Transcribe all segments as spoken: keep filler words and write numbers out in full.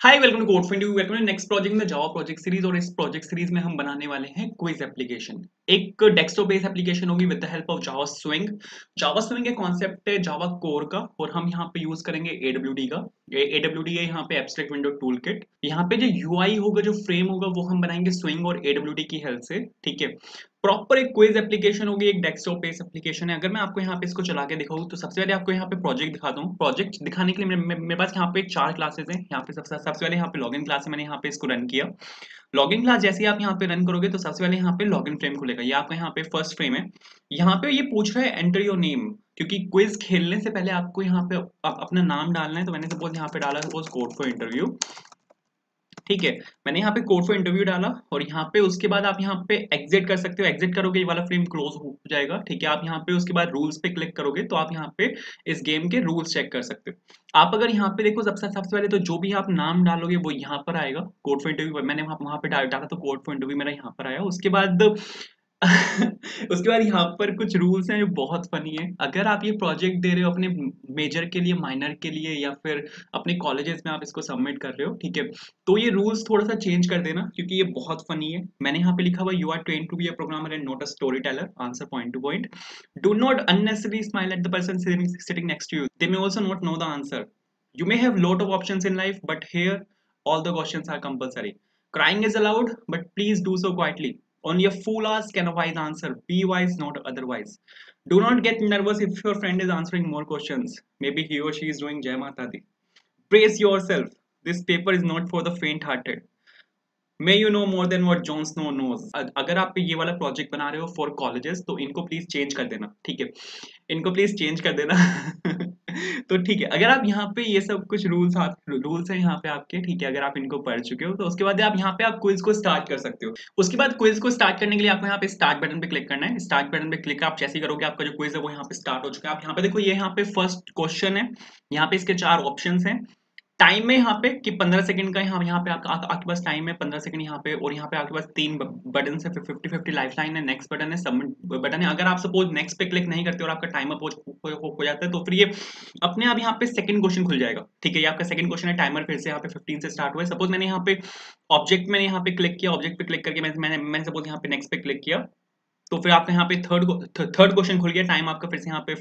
Hi welcome to code for welcome to next project में Java project series. और इस project series में हम बनाने वाले हैं क्विज एप्लीकेशन। एक डेस्कटॉप बेस्ड एप्लीकेशन होगी with the help of Java Swing. Java Swing एक कॉन्सेप्ट है जावा कोर का, और हम यहाँ पे यूज करेंगे एडब्ल्यूडी का। एडब्ल्यूडी है यहाँ पे एब्स्ट्रैक्ट विंडो टूल किट। यहाँ पे जो यूआई होगा, जो फ्रेम होगा, वो हम बनाएंगे स्विंग और एडब्ल्यूडी की हेल्प से। ठीक है, प्रॉपर एक क्विज एप्लीकेशन होगी, एक डेस्कटॉप बेस्ड एप्लीकेशन है। अगर मैं आपको यहाँ पे इसको चला के दिखाऊँ तो सबसे पहले आपको यहाँ पे प्रोजेक्ट दिखाता हूँ। प्रोजेक्ट दिखाने के लिए मेरे मेरे पास यहाँ पे चार क्लासेस हैं। यहाँ पे सबसे सबसे पहले यहाँ पे लॉगिन क्लास है, मैंने यहाँ पे इसको रन किया। लॉगिन क्लास जैसे ही आप यहाँ पे रन करोगे तो सबसे पहले यहाँ पे लॉगिन फ्रेम खुलेगा। ये आपका यहाँ पे फर्स्ट फ्रेम है। यहाँ पे ये पूछ रहा है एंटर योर नेम, क्योंकि क्विज खेलने से पहले आपको यहाँ पे अप, अपना नाम डालना है। तो मैंने सपोज यहाँ पे डाला सपोज कोड फॉर इंटरव्यू। ठीक है, मैंने यहाँ पे कोड फॉर इंटरव्यू डाला और यहाँ पे उसके बाद आप यहाँ पे एग्जिट कर सकते हो। एग्जिट करोगे ये वाला फ्रेम क्लोज हो जाएगा। ठीक है, आप यहाँ पे उसके बाद रूल्स पे क्लिक करोगे तो आप यहाँ पे इस गेम के रूल्स चेक कर सकते हो। आप अगर यहाँ पे देखो सबसे सबसे पहले तो जो भी आप नाम डालोगे वो यहाँ पर आएगा। कोड फॉर इंटरव्यू मैंने वहां वहां पे डाला तो कोड फॉर इंटरव्यू मेरा यहाँ पर आया। उसके बाद उसके बाद यहाँ पर कुछ रूल्स हैं जो बहुत फनी है। अगर आप ये प्रोजेक्ट दे रहे हो अपने मेजर के लिए, माइनर के लिए, या फिर अपने कॉलेजेस में आप इसको सबमिट कर रहे हो, ठीक है, तो ये रूल्स थोड़ा सा चेंज कर देना, क्योंकि ये बहुत फनी है। मैंने यहाँ पे लिखा हुआ you are train to be a programmer and not a story teller. Answer point to point. Do not unnecessary smile at the person sitting next to you, they may also not know the answer. You may have lot of options in life, but here all the questions are compulsory. Crying is allowed, but please do so quietly. Only a fool ass can a wise answer. Be wise, not otherwise. Do not get nervous if your friend is answering more questions. Maybe he or she is doing Jai Mata Di. Brace yourself. This paper is not for the faint-hearted. May you know more than what John Snow knows. अगर आप ये वाला project बना रहे हो for colleges तो इनको please change कर देना। ठीक है, इनको प्लीज चेंज कर देना। तो ठीक है, अगर आप यहाँ पे ये सब कुछ रूल्स रूल्स हैं यहाँ पे आपके, ठीक है, अगर आप इनको पढ़ चुके हो तो उसके बाद आप यहाँ पे आप क्विज को स्टार्ट कर सकते हो। उसके बाद क्विज को स्टार्ट करने के लिए आपको यहाँ पे स्टार्ट बटन पे क्लिक करना है। स्टार्ट बटन पे क्लिक आप जैसे ही करोगे आपका जो क्विज है वो यहाँ पे स्टार्ट हो चुका है। आप यहाँ पे देखो, ये यहाँ पे फर्स्ट क्वेश्चन है। यहाँ पे इसके चार ऑप्शन है। टाइम में यहाँ पे कि पंद्रह सेकंड का यहाँ यहाँ पे आपका आपके पास टाइम है पंद्रह सेकंड यहाँ पे। और यहाँ पे आपके पास तीन बटन है, फिफ्टी फिफ्टी लाइफ लाइन है, नेक्स्ट बटन है, सबमिट बटन है। अगर आप सपोज नेक्स्ट पे क्लिक नहीं करते और आपका टाइम अप हो, हो, हो, हो जाता है तो फिर ये अपने आप यहाँ पे सेकंड क्वेश्चन खुल जाएगा। ठीक है, ये आपका सेकंड क्वेश्चन है। टाइमर फिर से यहाँ पे फिफ्टीन से स्टार्ट हुआ है। सपोज मैंने यहाँ पे ऑब्जेक्ट मैंने यहाँ पे क्लिक किया, ऑब्जेक्ट पे क्लिक करके मैंने मैंने मैंने सपोज यहाँ पे नेक्स्ट पे क्लिक किया तो फिर आपका यहाँ पे थर्ड थर्ड क्वेश्चन खुल गया। टाइम आपका फिर से यहाँ पे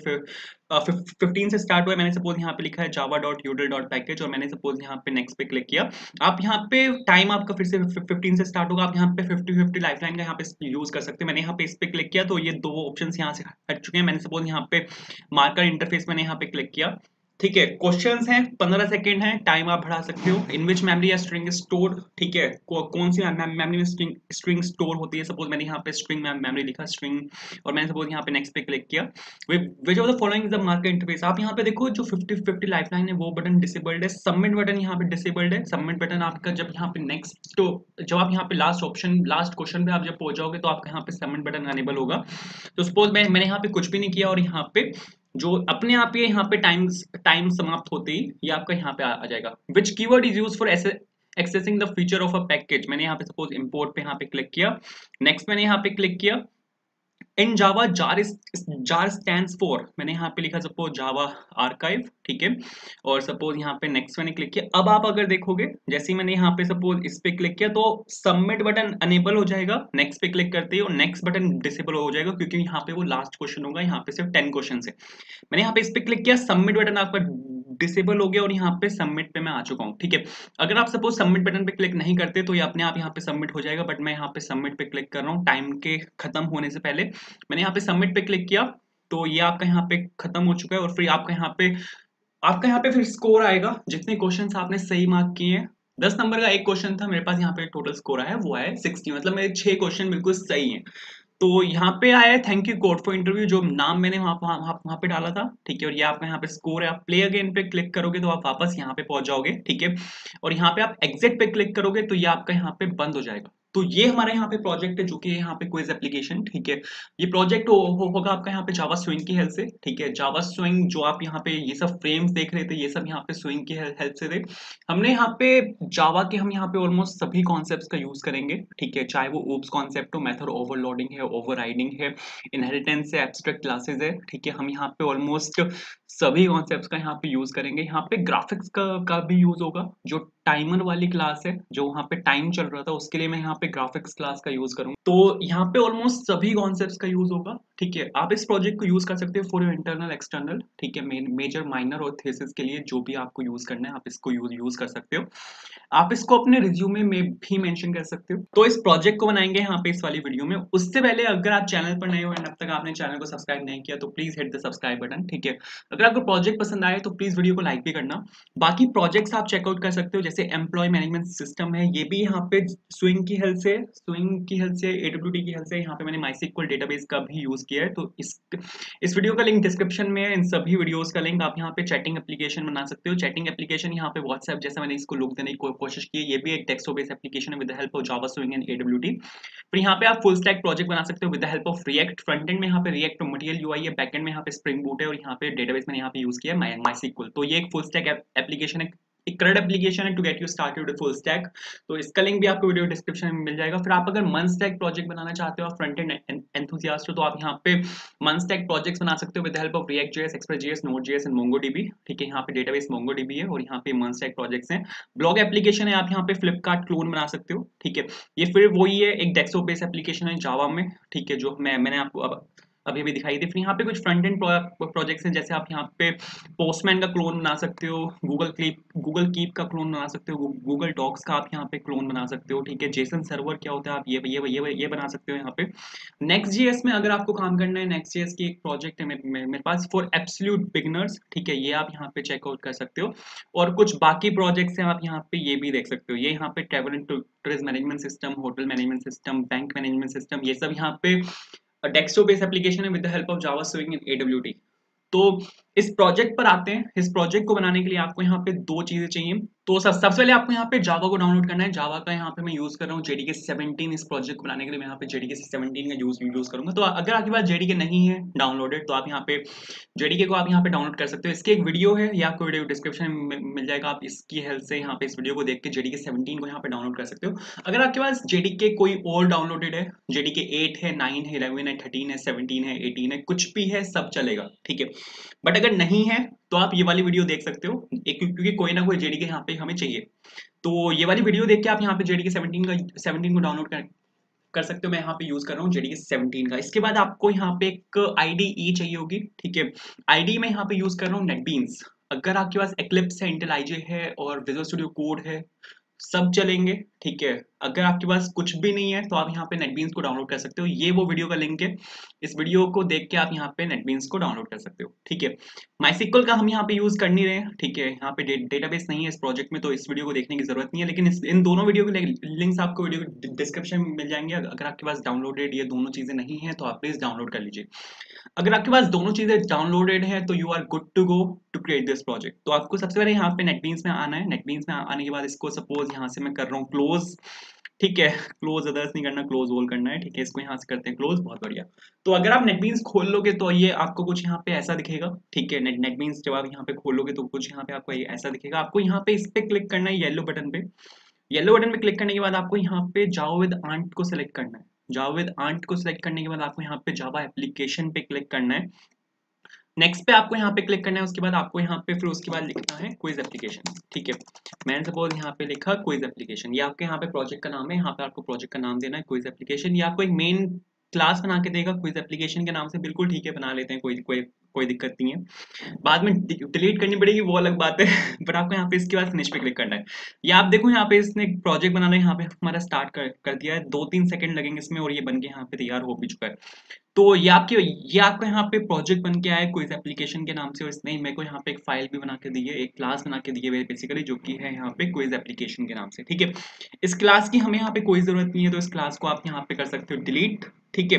फिफ्टीन से स्टार्ट हुआ है। मैंने सपोज यहाँ पे लिखा है Java dot util dot package और मैंने सपोज यहाँ पे नेक्स्ट पे क्लिक किया। आप यहाँ पे टाइम आपका फिर से फिफ्टीन से स्टार्ट होगा। आप यहाँ पे फिफ्टी फिफ्टी लाइफ लाइन का यहाँ पे यूज कर सकते हैं। मैंने यहाँ पे इस पे क्लिक किया तो ये दो ऑप्शन यहाँ से हट चुके हैं। मैंने सपोज यहाँ पे मार्कर इंटरफेस मैंने यहाँ पे क्लिक किया। ठीक है, क्वेश्चंस हैं, पंद्रह सेकंड है, टाइम आप बढ़ा सकते हो। इन विच मेमोरी या स्ट्रिंग स्टोर। ठीक है, कौन सी मेमोरी में स्ट्रिंग स्ट्रिंग स्टोर होती है। सपोज मैंने यहाँ पे स्ट्रिंग मेमोरी लिखा स्ट्रिंग और मैंने सपोज यहाँ पे नेक्स्ट पे क्लिक किया। Which of the following is the marker interface. आप यहाँ पे देखो जो फिफ्टी फिफ्टी लाइफ लाइन है वो बटन डिसेबल्ड है। सबमिट बटन यहाँ पे डिसेबल्ड है। सबमिट बटन आपका जब यहाँ पे नेक्स्ट तो जब आप यहाँ पे लास्ट ऑप्शन लास्ट क्वेश्चन पे आप जब पहुंच जाओगे तो आपका यहाँ पे सबमिट बटन अनेबल होगा। तो सपोज मैं मैंने यहाँ पे कुछ भी नहीं किया और यहाँ पे जो अपने आप ये यहाँ पे टाइम टाइम समाप्त होते ही ये आपका यहाँ पे आ, आ जाएगा। Which keyword is use for accessing the feature of a package. मैंने यहाँ पे सपोज इंपोर्ट पे यहाँ पे क्लिक किया। नेक्स्ट मैंने यहाँ पे क्लिक किया। In Java jar jar stands for, मैंने यहाँ पे लिखा सपोज जावा आर्काइव। ठीक है, और सपोज यहाँ पे नेक्स्ट मैंने क्लिक किया। अब आप अगर देखोगे जैसे ही मैंने यहाँ पे सपोज इस पे क्लिक किया तो सबमिट बटन अनेबल हो जाएगा नेक्स्ट पे क्लिक करते ही, और नेक्स्ट बटन डिसेबल हो जाएगा क्योंकि यहाँ पे वो लास्ट क्वेश्चन होगा। यहाँ पे सिर्फ टेन क्वेश्चन है। मैंने यहाँ पे इस पे क्लिक किया, सबमिट बटन आपका डिसेबल हो गया और यहाँ पे सबमिट पे मैं आ चुका हूँ। ठीक है, अगर आप सपोज सबमिट बटन पे क्लिक नहीं करते तो ये अपने आप यहाँ पे सबमिट हो जाएगा, बट मैं यहाँ पे सबमिट पे क्लिक कर रहा हूँ टाइम के खत्म होने से पहले। मैंने यहाँ पे सबमिट पे क्लिक किया तो ये आपका यहाँ पे खत्म हो चुका है। और फिर आपका यहाँ पे आपका यहाँ पे फिर स्कोर आएगा जितने क्वेश्चन आपने सही मार्क किए हैं। दस नंबर का एक क्वेश्चन था मेरे पास, यहाँ पे टोटल स्कोर आया वो है सिक्सटी, मतलब मेरे छह क्वेश्चन बिल्कुल सही हैं। तो यहाँ पे आया है thank you code for interview, जो नाम मैंने वहां वहां वहां पे डाला था। ठीक है, और ये आपका यहाँ पे स्कोर है। आप प्ले अगेन पे क्लिक करोगे तो आप वापस यहाँ पे पहुंच जाओगे। ठीक है, और यहाँ पे आप एग्जिट पे क्लिक करोगे तो ये आपका यहाँ पे बंद हो जाएगा। तो ये हमारा यहाँ पे प्रोजेक्ट है जो कि यहाँ पे क्विज एप्लीकेशन, ठीक है। ये प्रोजेक्ट हो, हो, होगा आपका यहाँ पे जावा स्विंग की हेल्प से, ठीक है। जावा स्विंग जो आप यहाँ पे ये सब फ्रेम्स देख रहे थे, ये सब यहाँ पे स्विंग की हेल्प से थे। हमने यहाँ पे जावा के हम यहाँ पे ऑलमोस्ट सभी कॉन्सेप्ट्स का यूज करेंगे, ठीक है। चाहे वो ओप्स कॉन्सेप्ट हो, मेथड ओवरलोडिंग है, ओवरराइडिंग है, इनहेरिटेंस है, एब्स्ट्रैक्ट क्लासेस है, ठीक है। हम यहाँ पे ऑलमोस्ट सभी कॉन्सेप्ट्स का यहाँ पे यूज करेंगे। यहाँ पे ग्राफिक्स का का भी यूज होगा। जो टाइमर वाली क्लास है, जो वहाँ पे टाइम चल रहा था, उसके लिए मैं यहाँ पे ग्राफिक्स क्लास का यूज करूँ। तो यहाँ पे ऑलमोस्ट सभी कॉन्सेप्ट्स का यूज होगा, ठीक है। आप इस प्रोजेक्ट को यूज कर सकते हो फॉर योर इंटरनल एक्सटर्नल, ठीक है। मेजर माइनर और थीसिस के लिए जो भी आपको यूज करना है, आप इसको यूज यूज कर सकते हो। आप इसको अपने रिज्यूमे में भी मेंशन कर सकते हो। तो इस प्रोजेक्ट को बनाएंगे यहाँ पे इस वाली वीडियो में। उससे पहले अगर आप चैनल पर नए हो और अब तक आपने चैनल को सब्सक्राइब नहीं किया तो please hit the subscribe button, ठीक है। अगर आपको प्रोजेक्ट पसंद आए तो प्लीज वीडियो को लाइक भी करना। बाकी प्रोजेक्ट्स आप चेकआउट कर सकते हो, जैसे एम्प्लॉय मैनेजमेंट सिस्टम है, ये भी यहाँ पे स्विंग की हेल्प से स्विंग की हेल्प से एडब्ल्यूटी की हेल्प से यहाँ पे मैंने माइस्क्ल डेटाबेस का भी यूज किया है। तो इस इस वीडियो का लिंक डिस्क्रिप्शन में है, इन सभी वीडियोस का लिंक। आप यहाँ पे चैटिंग एप्लीकेशन बना सकते हो। चैटिंग एप्लीकेशन यहाँ पे व्हाट्सएप जैसा मैंने इसको लुक देने की कोशिश की है। ये भी एक टेक्स्ट बेस्ड एप्लीकेशन है with the help of Java Swing and AWT. फिर यहाँ पे आप फुल स्टैक प्रोजेक्ट बना सकते हो with the help of React. Front end में यहाँ पे रिएक्ट मटेरियल यूआई है, बैक एंड में यहाँ पे स्प्रिंग बूट है, और यहाँ पे डेटाबेस मैंने यहाँ पे यूज किया है माइस्क्ल। तो ये एक फुल स्टैक एप्लीकेशन है, एक करंट एप्लीकेशन है to get you started with full stack. तो इसका लिंक भी आपको वीडियो डिस्क्रिप्शन में मिल जाएगा। फिर आप अगर मन स्टैक प्रोजेक्ट बनाना चाहते हो, फ्रंट एंड एंथुसियास्ट हो, तो आप यहाँ पे मन स्टैक प्रोजेक्ट्स बना सकते हो with the help of React JS, Express JS, Node JS and MongoDB, ठीक है। यहाँ पे डेटाबेस मोंगोडीबी है और यहाँ पे मन स्टैक प्रोजेक्ट्स हैं। ब्लॉग एप्लीकेशन है, आप यहाँ पे फ्लिपकार्ट क्लोन बना सकते हो, ठीक है। ये फिर वही है, एक डेस्कटॉप बेस्ड एप्लीकेशन है जावा में, ठीक है, जो मैं मैंने आपको अब अभी अभी दिखाई थी। फिर यहाँ पे कुछ फ्रंट एंड प्रोजेक्ट्स हैं, जैसे आप यहाँ पे पोस्टमैन का क्लोन बना सकते हो, गूगल क्लिप गूगल कीप का क्लोन बना सकते हो, गूगल डॉक्स का आप यहाँ पे क्लोन बना सकते हो, ठीक है। जेसन सर्वर क्या होता है, आप ये ये ये ये बना सकते हो यहाँ पे। नेक्स्ट जीएस में अगर आपको काम करना है, नेक्स्ट जीएस की एक प्रोजेक्ट है मेरे, मेरे पास फॉर एब्सोल्यूट बिगिनर्स, ठीक है। ये आप यहाँ पे चेकआउट कर सकते हो। और कुछ बाकी प्रोजेक्ट्स हैं, आप यहाँ पे ये भी देख सकते हो। ये यहाँ पे travel and tourism management system, hotel management system, bank management system, ये सब यहाँ पे डेस्कटॉप बेस्ड एप्लीकेशन है with the help of Java Swing and AWT. तो इस प्रोजेक्ट पर आते हैं। इस प्रोजेक्ट को बनाने के लिए आपको यहाँ पे दो चीजें चाहिए। तो सब सबसे पहले आपको यहाँ पे जावा को डाउनलोड करना है। जावा का यहाँ पे मैं यूज कर रहा हूँ जेडीके सेवनटीन। इस प्रोजेक्ट को बनाने के लिए मैं यहाँ पे जेडीके सेवनटीन का यूज यूज करूंगा। तो अगर आपके पास जेडीके नहीं है डाउनलोडेड, तो आप यहाँ पे जेडीके को आप यहाँ पे डाउनलोड कर सकते हो। इसकी एक वीडियो है, या आपको वीडियो डिस्क्रिप्शन में मिल जाएगा। आप इसकी हेल्प से यहाँ पे इस वीडियो को देख के जेडीके सेवनटीन को यहाँ पे डाउनलोड कर सकते हो। अगर आपके पास जेडीके कोई और डाउनलोडेड है, जेडीके एट है, नाइन है, इलेवन है, थर्टीन है, सेवनटीन है, एटीन है, कुछ भी है, सब चलेगा, ठीक है। बट अगर नहीं है तो आप ये वाली वीडियो देख सकते हो, एक क्योंकि कोई ना कोई जेडीके यहाँ पे हमें चाहिए। तो ये वाली वीडियो देख के आप यहाँ पे जेडीके सेवनटीन का सेवनटीन को डाउनलोड कर कर सकते हो। मैं यहाँ पे यूज कर रहा हूँ जेडीके सेवनटीन का। इसके बाद आपको यहाँ पे एक आईडीई चाहिए होगी, ठीक है। आईडी में यहाँ पे यूज कर रहा हूँ नेटबीन्स। अगर आपके पास एक्लिप्स है, इंटेलिजे है और विजुअल स्टूडियो कोड है, सब चलेंगे, ठीक है। अगर आपके पास कुछ भी नहीं है तो आप यहाँ पे नेटबीन्स को डाउनलोड कर सकते हो। ये वो वीडियो का लिंक है, इस वीडियो को देख के आप यहाँ पे नेटबीन्स को डाउनलोड कर सकते हो, ठीक है। माइस्क्ल का हम यहाँ पे यूज कर नहीं रहे हैं, ठीक है। यहाँ पे डेटाबेस नहीं है इस प्रोजेक्ट में, तो इस वीडियो को देखने की जरूरत नहीं है। लेकिन इस, इन दोनों वीडियो के लिंक्स आपको वीडियो डिस्क्रिप्शन में मिल जाएंगे। अगर आपके पास डाउनलोडेड ये दोनों चीजें नहीं है तो आप प्लीज डाउनलोड कर लीजिए। अगर आपके पास दोनों चीजें डाउनलोडेड है तो you are good to go to create this project. तो आपको सबसे पहले यहाँ पे नेटबीन्स में आना है। नेटबीन्स में आने के बाद इसको सपोज यहाँ से मैं कर रहा हूँ क्लोज, ठीक है। क्लोज अदर्स नहीं करना, क्लोज ऑल करना है, ठीक है। इसको यहाँ से करते हैं क्लोज, बहुत बढ़िया। तो अगर आप नेटबीन्स खोल लोगे तो ये आपको कुछ यहाँ पे ऐसा दिखेगा, ठीक है। नेट नेटबीन्स जब आप यहाँ पे खोलोगे तो कुछ यहाँ पे आपको ये ऐसा दिखेगा। आपको यहाँ पे इस पे क्लिक करना है, येलो बटन पे। येलो बटन पे क्लिक करने के बाद आपको यहाँ पे जावा विद आंट को सिलेक्ट करना है। जावा विद आंट को सिलेक्ट करने के बाद आपको यहाँ पे जावा एप्लीकेशन पे क्लिक करना है। नेक्स्ट पे आपको यहाँ पे क्लिक करना है। उसके बाद आपको यहाँ पे फिर उसके बाद लिखना है क्विज एप्लीकेशन, ठीक है। मैंने सपोज यहाँ पे लिखा क्विज एप्लीकेशन। ये आपके यहाँ पे प्रोजेक्ट का नाम है। यहाँ पे आपको प्रोजेक्ट का नाम देना है क्विज एप्लीकेशन। ये आपको एक मेन क्लास बना के देगा क्विज एप्लीकेशन के नाम से, बिल्कुल ठीक है, बना लेते हैं, कोई कोई कोई दिक्कत नहीं है। बाद में डिलीट करनी पड़ेगी वो अलग बात है बट आपको यहाँ पे इसके बाद फिनिश पे क्लिक करना है। ये आप देखो यहाँ पे इसने एक प्रोजेक्ट बनाना है, यहाँ पे हमारा स्टार्ट कर, कर दिया है। दो तीन सेकंड लगेंगे इसमें और ये बन के यहाँ पे तैयार हो भी चुका है। तो ये आपके ये आपका यहाँ पे प्रोजेक्ट बन के आया है क्विज एप्लीकेशन के नाम से। और इसने मेरे को यहाँ पे एक फाइल भी बना के दी है, एक क्लास बना के दी है बेसिकली, जो कि है यहाँ पे क्विज एप्लीकेशन के नाम से, ठीक है। इस क्लास की हमें यहाँ पे कोई जरूरत नहीं है, तो इस क्लास को आप यहाँ पे कर सकते हो डिलीट, ठीक है।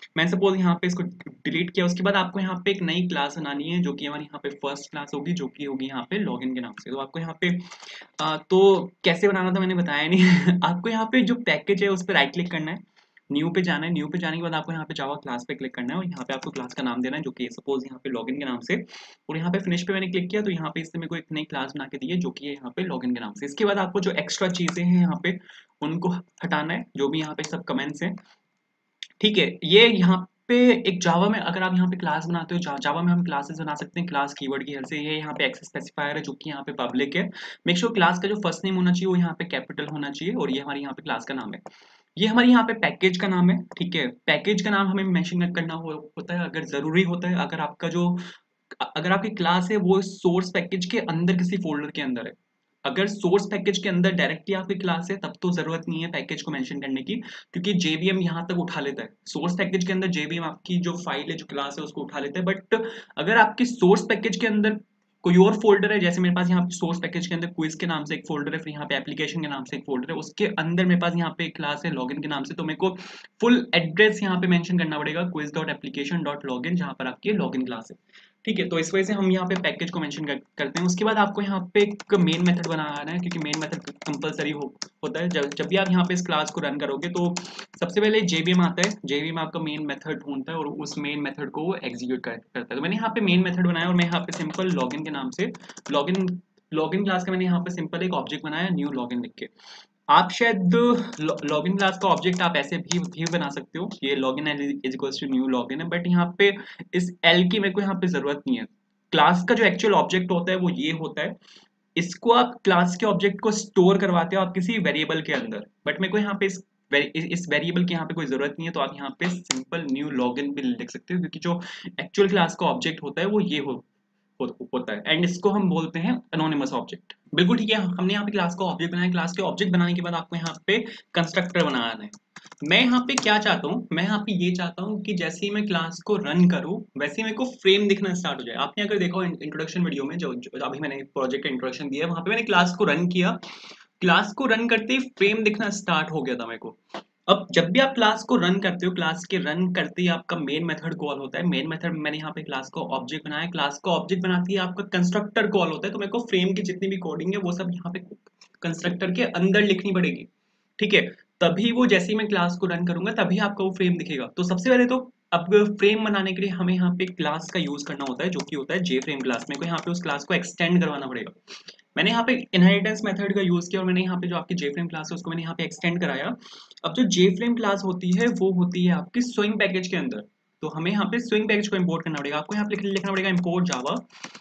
मैंने सपोज यहाँ पे इसको डिलीट किया, उसके बाद आपको यहाँ पे एक नई क्लास बनानी है जो कि हमारी यहाँ पे फर्स्ट क्लास होगी, जो कि होगी यहाँ पे लॉगिन के नाम से। तो आपको यहाँ पे आ, तो कैसे बनाना था मैंने बताया नहीं आपको यहाँ पे जो पैकेज है उस पर राइट क्लिक करना है, न्यू पे जाना है, न्यू पे जाने के बाद आपको यहाँ पे जावा क्लास पे क्लिक करना है और यहाँ पे आपको क्लास का नाम देना है जो कि सपोज यहाँ पे लॉगिन के नाम से, और यहाँ पे फिनिश पे मैंने क्लिक किया तो यहाँ पे इसने मेरे को एक नई क्लास बना के दी है जो कि है यहाँ पे लॉगिन के नाम से। इसके बाद आपको जो एक्स्ट्रा चीजें हैं यहाँ पे उनको हटाना है, जो भी यहाँ पे सब कमेंट्स हैं, ठीक है। ये यहाँ पे एक जावा में अगर आप यहाँ पे क्लास बनाते हो, जा, जावा में हम क्लासेस बना सकते हैं क्लास कीवर्ड की हेल्प से। ये यहाँ पे एक्सेस स्पेसिफायर है जो कि यहाँ पे पब्लिक है। मेक श्योर क्लास का जो फर्स्ट नेम होना चाहिए वो यहाँ पे कैपिटल होना चाहिए और ये हमारी यहाँ पे क्लास का नाम है। ये हमारी यहाँ पे पैकेज का नाम है, ठीक है। पैकेज का नाम हमें मेंशन करना हो, होता है अगर जरूरी होता है, अगर आपका जो अगर आपकी क्लास है वो सोर्स पैकेज के अंदर किसी फोल्डर के अंदर है। अगर सोर्स पैकेज के अंदर डायरेक्टली आपकी क्लास है तब तो जरूरत नहीं है पैकेज को मेंशन करने की, क्योंकि जेवीएम यहाँ तक उठा लेता है। सोर्स पैकेज के अंदर जेवीएम आपकी जो फाइल है, जो क्लास है, उसको उठा लेता है। बट अगर आपकी सोर्स पैकेज के अंदर कोई और फोल्डर है, जैसे मेरे पास यहाँ पे सोर्स पैकेज के अंदर क्विज के नाम से एक फोल्डर है, फिर यहाँ पे एप्लीकेशन के नाम से एक फोल्डर है, उसके अंदर मेरे पास यहाँ पे एक क्लास है लॉगिन के नाम से, तो मेरे को फुल एड्रेस यहाँ पे मेंशन करना पड़ेगा quiz dot application dot login, जहाँ पर आपकी लॉगिन क्लास है, ठीक है। तो इस वजह से हम यहाँ पे पैकेज को मेंशन कर, करते हैं। उसके बाद आपको यहाँ पे एक मेन मेथड बनाना है, क्योंकि मेन मेथड कंपलसरी हो, होता है। जब जब भी आप यहाँ पे इस क्लास को रन करोगे तो सबसे पहले जेवीएम आता है, जेवीएम आपका मेन मेथड ढूंढता है और उस मेन मेथड को वो एग्जीक्यूट कर, करता है। तो मैंने यहाँ पे मेन मेथड बनाया और मैं यहाँ पे सिंपल लॉगिन के नाम से लॉगिन लॉगिन क्लास का मैंने यहाँ पे सिंपल एक ऑब्जेक्ट बनाया, न्यू लॉगिन लिख के। आप शायद लॉगिन क्लास का ऑब्जेक्ट आप ऐसे भी भी बना सकते हो, ये login is equals to new login है, बट यहाँ पे इस एल की मेरे को यहाँ पे जरूरत नहीं है। क्लास का जो एक्चुअल ऑब्जेक्ट होता है वो ये होता है, इसको आप क्लास के ऑब्जेक्ट को स्टोर करवाते हो आप किसी वेरिएबल के अंदर, बट मेरे को यहाँ पे इस इस वेरिएबल की यहाँ पे कोई जरूरत नहीं है, तो आप यहाँ पे सिंपल न्यू लॉगिन भी लिख सकते हो, क्योंकि जो एक्चुअल क्लास का ऑब्जेक्ट होता है वो ये हो, हो, होता है, एंड इसको हम बोलते हैं एनोनिमस ऑब्जेक्ट। बिल्कुल ठीक है, हमने यहाँ पे क्लास का ऑब्जेक्ट बनाया। क्लास के ऑब्जेक्ट बनाने के बाद आपको यहाँ पे कंस्ट्रक्टर बनाना है। मैं यहाँ पे क्या चाहता हूँ, मैं यहाँ पे ये चाहता हूँ कि जैसे ही मैं क्लास को रन करूँ वैसे ही मेरे को फ्रेम दिखना स्टार्ट हो जाए। आपने अगर देखो इंट्रोडक्शन वीडियो में, जो, जो अभी मैंने प्रोजेक्ट का इंट्रोडक्शन दिया है, वहां पे मैंने क्लास को रन किया, क्लास को रन करते ही फ्रेम दिखना स्टार्ट हो गया था मेरे को। अब जब भी आप क्लास को रन करते हो, क्लास के रन करते ही आपका मेन मेथड कॉल होता है। मेन मेथड में मैंने यहाँ पे क्लास का ऑब्जेक्ट बनाया, क्लास का ऑब्जेक्ट बनाती है आपका कंस्ट्रक्टर कॉल होता है, तो मेरे को फ्रेम की जितनी भी कोडिंग है वो सब यहाँ पे कंस्ट्रक्टर के अंदर लिखनी पड़ेगी, ठीक है। तभी वो जैसे ही मैं क्लास को रन करूंगा तभी आपका वो फ्रेम दिखेगा। तो सबसे पहले तो अब फ्रेम बनाने के लिए हमें यहाँ पे क्लास का यूज करना होता है, जो कि होता है जे फ्रेम क्लास। मेरे को यहाँ पे उस क्लास को एक्सटेंड करवाना पड़ेगा। मैंने यहाँ पे इनहेरिटेंस मेथड का यूज किया और मैंने यहाँ पे जो आपकी जेफ्रेम क्लास है उसको मैंने यहाँ पे एक्सटेंड कराया। अब जो जेफ्रेम क्लास होती है वो होती है आपकी स्विंग पैकेज के अंदर, तो हमें यहाँ पे स्विंग पैकेज को इंपोर्ट करना पड़ेगा। आपको यहाँ पे लिखना पड़ेगा इंपोर्ट जावा।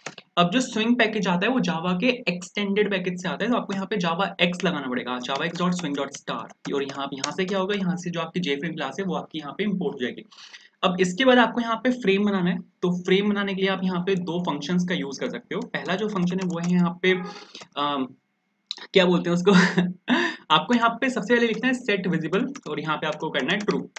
अब जो स्विंग पैकेज आता है वो जावा के एक्सटेंडेड पैकेज से आता है, तो आपको यहाँ पे जावा एक्स लगाना पड़ेगा, जावा x dot swing dot star. और यहाँ यहाँ से क्या होगा, यहाँ से जो आपकी जेफ्रेम क्लास है वो आपकी यहाँ पे इंपोर्ट हो जाएगी। अब इसके बाद आपको यहाँ पे फ्रेम बनाना है, तो फ्रेम बनाने के लिए आप यहाँ पे दो फंक्शंस का यूज कर सकते हो। पहला जो फंक्शन है वो है यहाँ पे आ, क्या बोलते हैं उसको आपको यहाँ पे सबसे पहले लिखना है सेट विजिबल और यहाँ पे आपको करना है ट्रू।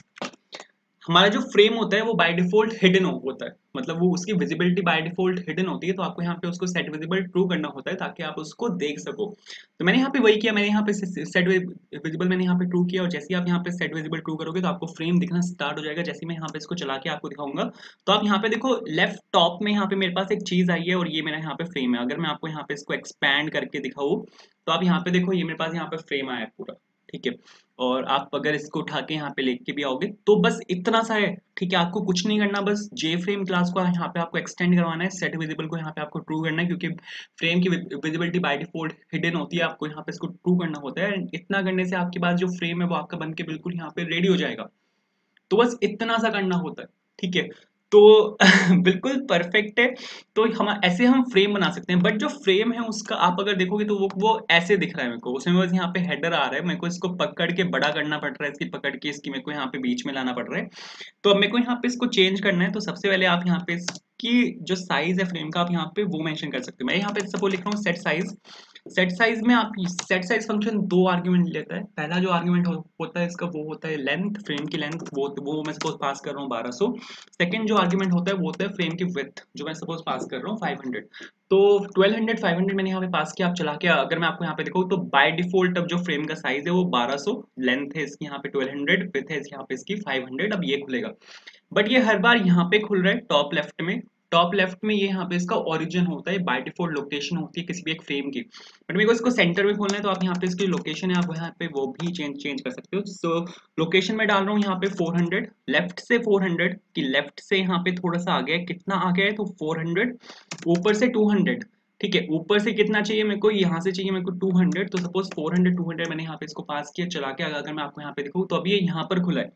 हमारा जो फ्रेम होता है वो बाय डिफॉल्ट हिडन होता है, मतलब वो उसकी विजिबिलिटी बाय डिफॉल्ट हिडन होती है, तो आपको यहाँ पे उसको सेट विजिबल ट्रू करना होता है ताकि आप उसको देख सको। तो मैंने यहाँ पे वही किया, मैंने यहाँ पे सेट विजिबल मैंने यहाँ पे ट्रू किया, और जैसे ही आप यहाँ पे सेट विजिबल ट्रू करोगे तो आपको फ्रेम दिखना स्टार्ट हो जाएगा। जैसे मैं यहाँ पे इसको चला के आपको दिखाऊंगा तो आप यहाँ पे देखो लेफ्ट टॉप में यहाँ पे मेरे पास एक चीज आई है और ये मेरा यहाँ पे फ्रेम है। अगर मैं आपको यहाँ पे इसको एक्सपैंड करके दिखाऊँ तो आप यहाँ पे देखो ये मेरे पास यहाँ पे फ्रेम आया है पूरा, ठीक है। और आप अगर इसको उठा के यहाँ पे लेके भी आओगे तो बस इतना सा है, ठीक है। आपको कुछ नहीं करना, बस जे फ्रेम क्लास को यहाँ पे आपको एक्सटेंड करवाना है, सेट विजिबल को यहाँ पे आपको ट्रू करना है, क्योंकि फ्रेम की विजिबिलिटी बाय डिफॉल्ट हिडन होती है, आपको यहाँ पे इसको ट्रू करना होता है। इतना करने से आपके पास जो फ्रेम है वो आपका बन के बिल्कुल यहाँ पे रेडी हो जाएगा। तो बस इतना सा करना होता है, ठीक है। तो बिल्कुल परफेक्ट है। तो हम ऐसे हम फ्रेम बना सकते हैं, बट जो फ्रेम है उसका आप अगर देखोगे तो वो वो ऐसे दिख रहा है मेरे को, उसमें बस यहाँ पे हेडर आ रहा है, मेरे को इसको पकड़ के बड़ा करना पड़ रहा है, इसकी पकड़ के इसकी मेरे को यहाँ पे बीच में लाना पड़ रहा है। तो अब मेरे को यहाँ पे इसको चेंज करना है, तो सबसे पहले आप यहाँ पे इसकी जो साइज है फ्रेम का आप यहाँ पे वो मेंशन कर सकते हो। मैं यहाँ पे सपोज लिख रहा हूँ सेट साइज। सेट साइज में आप सेट साइज फंक्शन दो आर्ग्यूमेंट लेता है। पहला जो आर्ग्यूमेंट हो, होता है इसका वो होता है लेंथ, फ्रेम की लेंथ, वो वो मैं सपोज पास कर रहा हूँ बारह सौ। सेकंड जो आर्ग्यूमेंट होता है वो होता है फ्रेम की विड्थ, जो मैं सपोज पास कर रहा हूँ फाइव हंड्रेड। तो ट्वेल्व हंड्रेड फाइव हंड्रेड मैंने यहाँ पे पास किया। आप चला के अगर मैं आपको यहाँ पे दिखाऊँ तो बाय डिफॉल्ट अब जो फ्रेम का साइज है वो बारह सौ, लेंथ है इसकी यहाँ पे ट्वेल्व हंड्रेड, विड्थ है यहाँ पे इसकी फाइव हंड्रेड। अब ये खुलेगा। बट ये हर बार यहाँ पे खुल रहा है टॉप लेफ्ट में। टॉप लेफ्ट में ये यहाँ पे इसका ओरिजिन होता है, बाय डिफॉल्ट लोकेशन होती है किसी भी एक फ्रेम की। बट मेरे को इसको सेंटर में खोलना है, तो आप यहाँ पे इसकी लोकेशन है, आप यहाँ पे वो भी चेंज चेंज कर सकते हो। सो लोकेशन में डाल रहा हूँ यहाँ पे फोर हंड्रेड, लेफ्ट से फोर हंड्रेड कि लेफ्ट से यहाँ पे थोड़ा सा आ गया है, कितना आ गया है तो फोर हंड्रेड, ऊपर से टू हंड्रेड। ठीक है, ऊपर से कितना चाहिए मेरे को, यहाँ से चाहिए मेरे को टू हंड्रेड। तो suppose four hundred two hundred मैंने यहाँ पे इसको पास किया, चला के अगर मैं आपको यहाँ पे दिखाऊँ तो अभी ये यहाँ पर खुला है।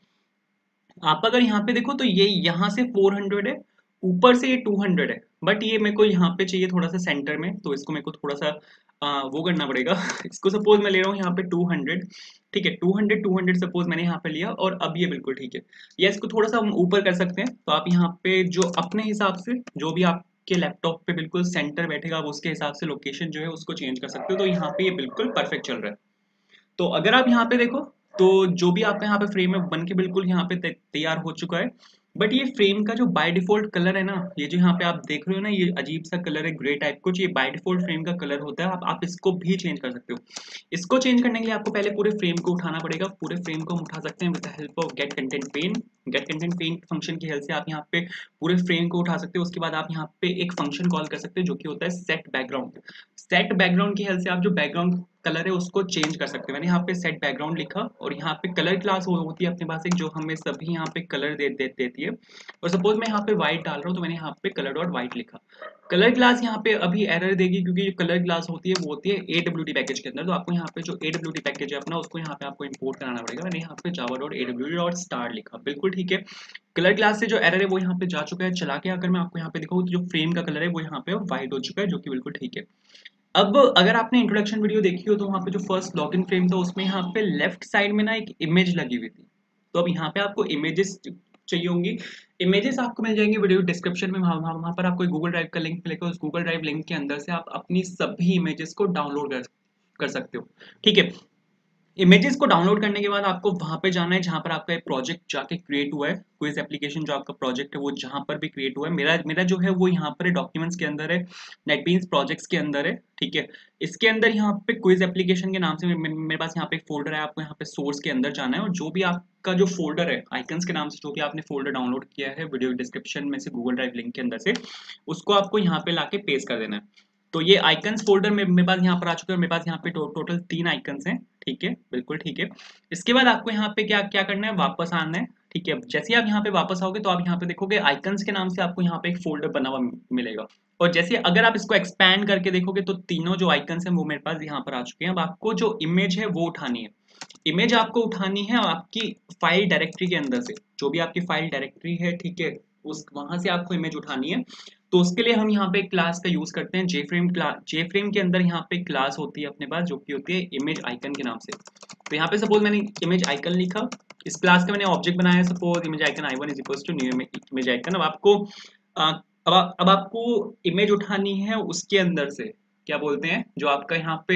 आप अगर यहाँ पे देखो तो ये यहाँ से फोर हंड्रेड है, ऊपर से ये टू हंड्रेड है, बट ये मेरे को यहाँ पे चाहिए थोड़ा सा सेंटर में, तो इसको मेरे को थोड़ा सा आ, वो करना पड़ेगा। इसको सपोज मैं ले रहा हूँ यहाँ पे टू हंड्रेड। ठीक है, two hundred two hundred suppose मैंने यहाँ पे लिया, और अब ये बिल्कुल ठीक है। या इसको थोड़ा सा हम ऊपर कर सकते हैं, तो आप यहाँ पे जो अपने हिसाब से जो भी आपके लैपटॉप पे बिल्कुल सेंटर बैठेगा, आप उसके हिसाब से लोकेशन जो है उसको चेंज कर सकते हो। तो यहाँ पे ये बिल्कुल परफेक्ट चल रहा है। तो अगर आप यहाँ पे देखो तो जो भी आपका यहाँ पे फ्रेम है बन के बिल्कुल यहाँ पे तै- तैयार हो चुका है। बट ये फ्रेम का जो बाय डिफॉल्ट कलर है ना, ये जो यहाँ पे आप देख रहे हो ना, ये अजीब सा कलर है ग्रे टाइप कुछ, ये बाय डिफॉल्ट फ्रेम का कलर होता है। आप, आप इसको भी चेंज कर सकते हो। इसको चेंज करने के लिए आपको पहले पूरे फ्रेम को उठाना पड़ेगा। पूरे फ्रेम को हम उठा सकते हैं with the help of get content pane. Get content pane function की हेल्प से आप यहाँ पे पूरे फ्रेम को उठा सकते हो। उसके बाद आप यहाँ पे एक फंक्शन कॉल कर सकते हो जो कि होता है सेट बैकग्राउंड। सेट बैकग्राउंड की हेल्प से आप जो बैकग्राउंड कलर है उसको चेंज कर सकते हैं। मैंने यहाँ पे सेट बैकग्राउंड लिखा, और यहाँ पे कलर क्लास हो, होती है अपने पास एक, जो हमें सभी यहाँ पे कलर दे, दे देती है। और सपोज मैं यहाँ पे व्हाइट डाल रहा हूँ, तो मैंने यहाँ पे कलर डॉट व्हाइट लिखा। कलर क्लास यहाँ पे अभी एरर देगी, क्योंकि जो कलर क्लास होती है वो होती है ए डब्ल्यू टी पैकेज के अंदर। तो आपको यहाँ पे जो ए डब्ल्यू टी पैकेज है अपना, उसको यहाँ पे आपको इंपोर्ट कराना पड़ेगा। मैंने यहाँ पे Java dot A W T dot star लिखा, बिल्कुल ठीक है। कलर क्लास से जो एरर है वो यहाँ पे जा चुका है। चला के अगर मैं आपको यहाँ पे दिखाऊँ तो जो फ्रेम का कलर है वो यहाँ पे व्हाइट हो चुका है, जो कि बिल्कुल ठीक है। अब अगर आपने इंट्रोडक्शन वीडियो देखी हो तो वहाँ पे जो फर्स्ट लॉगिन फ्रेम था उसमें यहाँ पे लेफ्ट साइड में ना एक इमेज लगी हुई थी। तो अब यहाँ पे आपको इमेजेस चाहिए होंगी। इमेजेस आपको मिल जाएंगी वीडियो डिस्क्रिप्शन में, वहाँ वहाँ वहाँ पर आपको गूगल ड्राइव का लिंक मिलेगा। उस गूगल ड्राइव लिंक के अंदर से आप अपनी सभी इमेजेस को डाउनलोड कर कर सकते हो। ठीक है, इमेजेस को डाउनलोड करने के बाद आपको वहां पे जाना है जहां पर आपका एक प्रोजेक्ट जाके क्रिएट हुआ है। क्विज एप्लीकेशन जो आपका प्रोजेक्ट है वो जहां पर भी क्रिएट हुआ है, मेरा मेरा जो है वो यहाँ पर डॉक्यूमेंट्स के अंदर है, नेटबीन्स प्रोजेक्ट्स के अंदर है। ठीक है, इसके अंदर यहाँ पे क्विज एप्लीकेशन के नाम से मे- मे- मेरे पास यहाँ पे एक फोल्डर है। आपको यहाँ पे सोर्स के अंदर जाना है, और जो भी आपका जो फोल्डर है आइकन्स के नाम से, जो भी आपने फोल्डर डाउनलोड किया है वीडियो डिस्क्रिप्शन में से गूगल ड्राइव लिंक के अंदर से, उसको आपको यहाँ पे लाके पेस्ट कर देना है। तो ये आइकन्स फोल्डर में मेरे पास यहाँ पर आ चुका है। मेरे पास यहाँ पे टो, टोटल तीन आइकन्स हैं। ठीक है, बिल्कुल ठीक है। इसके बाद आपको यहाँ पे क्या क्या करना है, वापस आना है। ठीक है, जैसे ही आप यहाँ पे वापस आओगे तो आप यहाँ पे देखोगे आइकन्स के नाम से आपको यहाँ पे एक फोल्डर बना हुआ मिलेगा। और जैसे अगर आप इसको एक्सपैंड करके देखोगे तो तीनों जो आइकन्स हैं वो मेरे पास यहाँ पर आ चुके हैं। अब आपको जो इमेज है वो उठानी है। इमेज आपको उठानी है आपकी फाइल डायरेक्टरी के अंदर से, जो भी आपकी फाइल डायरेक्टरी है। ठीक है, उस वहां से आपको इमेज उठानी है। तो उसके लिए हम यहाँ पे क्लास का यूज करते हैं जेफ्रेम क्लास। जेफ्रेम के अंदर यहाँ पे क्लास होती है अपने पास, जो कि होती है इमेज आइकन के नाम से। तो यहाँ पे सपोज मैंने इमेज आइकन लिखा, इस क्लास का मैंने ऑब्जेक्ट बनाया है, suppose image icon I one is equal to new image icon. अब आपको अ, अब आप- अब आपको इमेज उठानी है उसके अंदर से, क्या बोलते हैं, जो आपका यहाँ पे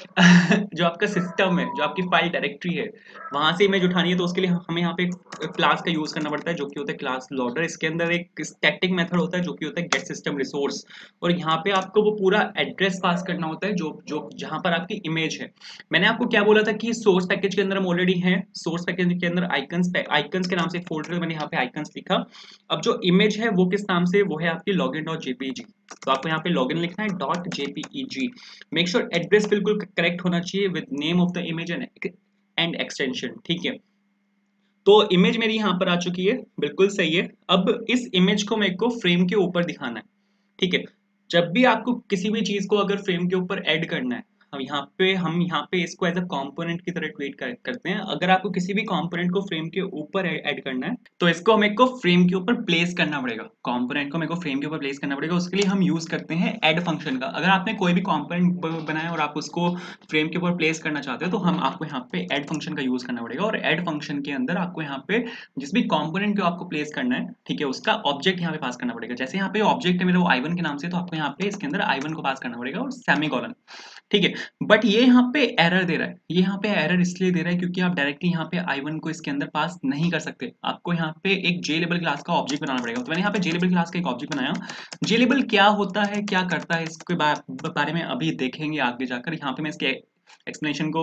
जो आपका सिस्टम है, जो आपकी फाइल डायरेक्टरी है, वहां से इमेज उठानी है। तो उसके लिए हमें यहाँ पे क्लास का यूज करना पड़ता है, जो कि होता है क्लास लोडर। इसके अंदर एक स्टैटिक मेथड होता है जो कि होता है गेट सिस्टम रिसोर्स। और यहाँ पे आपको वो पूरा एड्रेस पास करना होता है जो जो जहां पर आपकी इमेज है। मैंने आपको क्या बोला था कि सोर्स पैकेज के अंदर हम ऑलरेडी हैं। सोर्स पैकेज के अंदर आइकन्स आइकन्स के नाम से फोल्डर, मैंने यहाँ पे आइकन्स लिखा। अब जो इमेज है वो किस नाम से, वो है आपकी लॉगिन डॉट जेपीईजी। तो आपको यहाँ पे लॉगिन लिखना है dot JPEG. Make sure address बिल्कुल करेक्ट होना चाहिए with name of the image and and extension. ठीक है, तो इमेज मेरी यहाँ पर आ चुकी है, बिल्कुल सही है। अब इस इमेज को मेरे को फ्रेम के ऊपर दिखाना है। ठीक है, जब भी आपको किसी भी चीज को अगर फ्रेम के ऊपर ऐड करना है, हम यहाँ पे हम यहाँ पे इसको एज अ कंपोनेंट की तरह ट्रीट कर, करते हैं। अगर आपको किसी भी कंपोनेंट को फ्रेम के ऊपर ऐड करना है तो इसको मेरे को फ्रेम के ऊपर प्लेस करना पड़ेगा। कंपोनेंट को मेरे को फ्रेम के ऊपर प्लेस करना पड़ेगा। उसके लिए हम यूज करते हैं ऐड फंक्शन का। अगर आपने कोई भी कंपोनेंट बनाया और आप उसको फ्रेम के ऊपर प्लेस करना चाहते हो तो हम आपको यहाँ पे ऐड फंक्शन का यूज करना पड़ेगा। और ऐड फंक्शन के अंदर आपको यहाँ पे जिस भी कंपोनेंट को आपको प्लेस करना है, ठीक है, उसका ऑब्जेक्ट यहाँ पे पास करना पड़ेगा। जैसे यहाँ पे ऑब्जेक्ट है मेरा वो आई वन के नाम से, तो आपको यहाँ पे इसके अंदर आई वन को पास करना पड़ेगा और सेमीकोलन। ठीक है, बट ये यहाँ पे एरर दे रहा है। ये यहाँ पे एरर इसलिए दे रहा है क्योंकि आप डायरेक्टली यहाँ पे आई वन को इसके अंदर पास नहीं कर सकते। आपको यहाँ पे एक जे लेबल क्लास का ऑब्जेक्ट बनाना पड़ेगा। तो मैंने यहाँ पे जे लेबल क्लास का एक ऑब्जेक्ट बनाया। जे लेबल क्या होता है, क्या करता है, इसके बा, बारे में अभी देखेंगे आगे जाकर। यहाँ पे मैं इसके एक्सप्लेनेशन को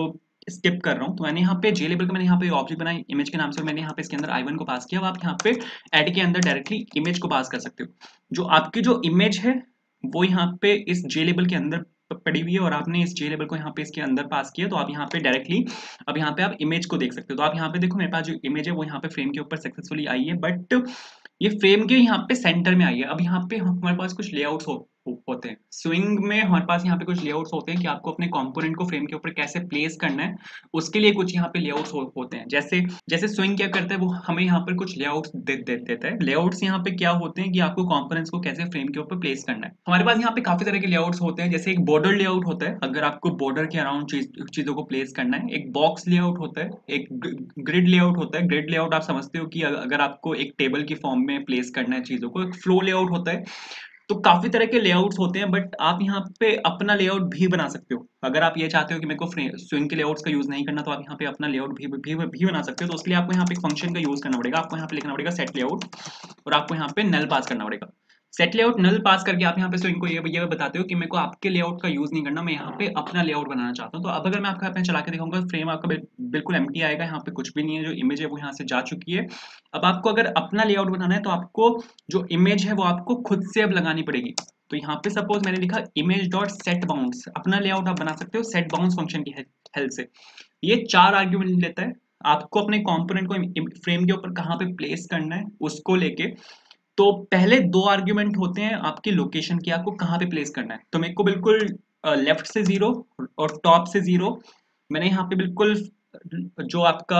स्किप कर रहा हूँ। तो मैंने यहाँ पे जे लेबल का मैंने यहाँ पे ऑब्जेक्ट बनाई इमेज के नाम से, मैंने यहाँ पे इसके अंदर आई वन को पास किया। अब आप यहाँ पे ऐड के अंदर डायरेक्टली इमेज को पास कर सकते हो। जो आपकी जो इमेज है वो यहाँ पे इस जे लेबल के अंदर पड़ी हुई है और आपने इस जे लेबल को यहाँ पे इसके अंदर पास किया, तो आप यहाँ पे डायरेक्टली अब यहाँ पे आप इमेज को देख सकते हो। तो आप यहाँ पे देखो मेरे पास जो इमेज है वो यहाँ पे फ्रेम के ऊपर सक्सेसफुली आई है, बट ये फ्रेम के यहाँ पे सेंटर में आई है। अब यहाँ पे हमारे पास कुछ लेआउट्स हो, होते हैं स्विंग में, हमारे पास यहाँ पे कुछ लेआउट्स होते हैं कि आपको अपने कंपोनेंट को फ्रेम के ऊपर कैसे प्लेस करना है, उसके लिए कुछ यहाँ पे लेआउट्स हो, होते हैं। जैसे जैसे स्विंग क्या करता है, वो हमें यहाँ पर कुछ लेआउट्स दे, दे देता है। लेआउट्स यहाँ पे क्या होते हैं कि आपको कंपोनेंट्स को कैसे फ्रेम के ऊपर प्लेस करना है। हमारे पास यहाँ पे काफी तरह के लेआउट्स होते हैं। जैसे एक बॉर्डर लेआउट होता है, अगर आपको बॉर्डर के अराउंड चीज, चीजों को प्लेस करना है। एक बॉक्स लेआउट होता है, एक ग्रिड लेआउट होता है। ग्रिड लेआउट आप समझते हो कि अगर आपको एक टेबल की फॉर्म में प्लेस करना है चीजों को। एक फ्लो लेआउट होता है। तो काफी तरह के लेआउट्स होते हैं, बट आप यहाँ पे अपना लेआउट भी बना सकते हो। अगर आप ये चाहते हो कि मेरे को स्विंग के लेआउट्स का यूज नहीं करना, तो आप यहाँ पे अपना लेआउट भी, भी, भी बना सकते हो। तो उसके लिए आपको यहाँ पे एक फंक्शन का यूज करना पड़ेगा। आपको यहाँ पे लिखना पड़ेगा सेट लेआउट और आपको यहाँ पे नल पास करना पड़ेगा। सेट लेआउट नल पास करके आप यहाँ पे स्विंग को ये ये बताते हो कि मेरे को आपके लेआउट का यूज नहीं करना, मैं यहाँ पे अपना लेआउट बनाना चाहता हूँ। तो अब अगर मैं आपको यहाँ पे चला के दिखाऊंगा, फ्रेम आपका बिल्कुल एम्प्टी आएगा, यहाँ पे कुछ भी नहीं है। जो इमेज है वो यहाँ से जा चुकी है। अब आपको अगर अपना लेआउट बनाना है तो आपको जो इमेज है वो आपको खुद से अब लगानी पड़ेगी। तो यहाँ पे सपोज मैंने लिखा इमेज डॉट सेट बाउंड्स, अपना लेआउट आप बना सकते हो सेट बाउंड्स फंक्शन की हेल्प से। ये चार आर्ग्यूमेंट लेता है, आपको अपने कंपोनेंट को फ्रेम के ऊपर कहाँ पे प्लेस करना है उसको लेके। तो पहले दो आर्ग्यूमेंट होते हैं आपकी लोकेशन की, आपको कहाँ पे प्लेस करना है। तो मेरे को बिल्कुल लेफ्ट से जीरो और टॉप से जीरो, मैंने यहाँ पे बिल्कुल जो आपका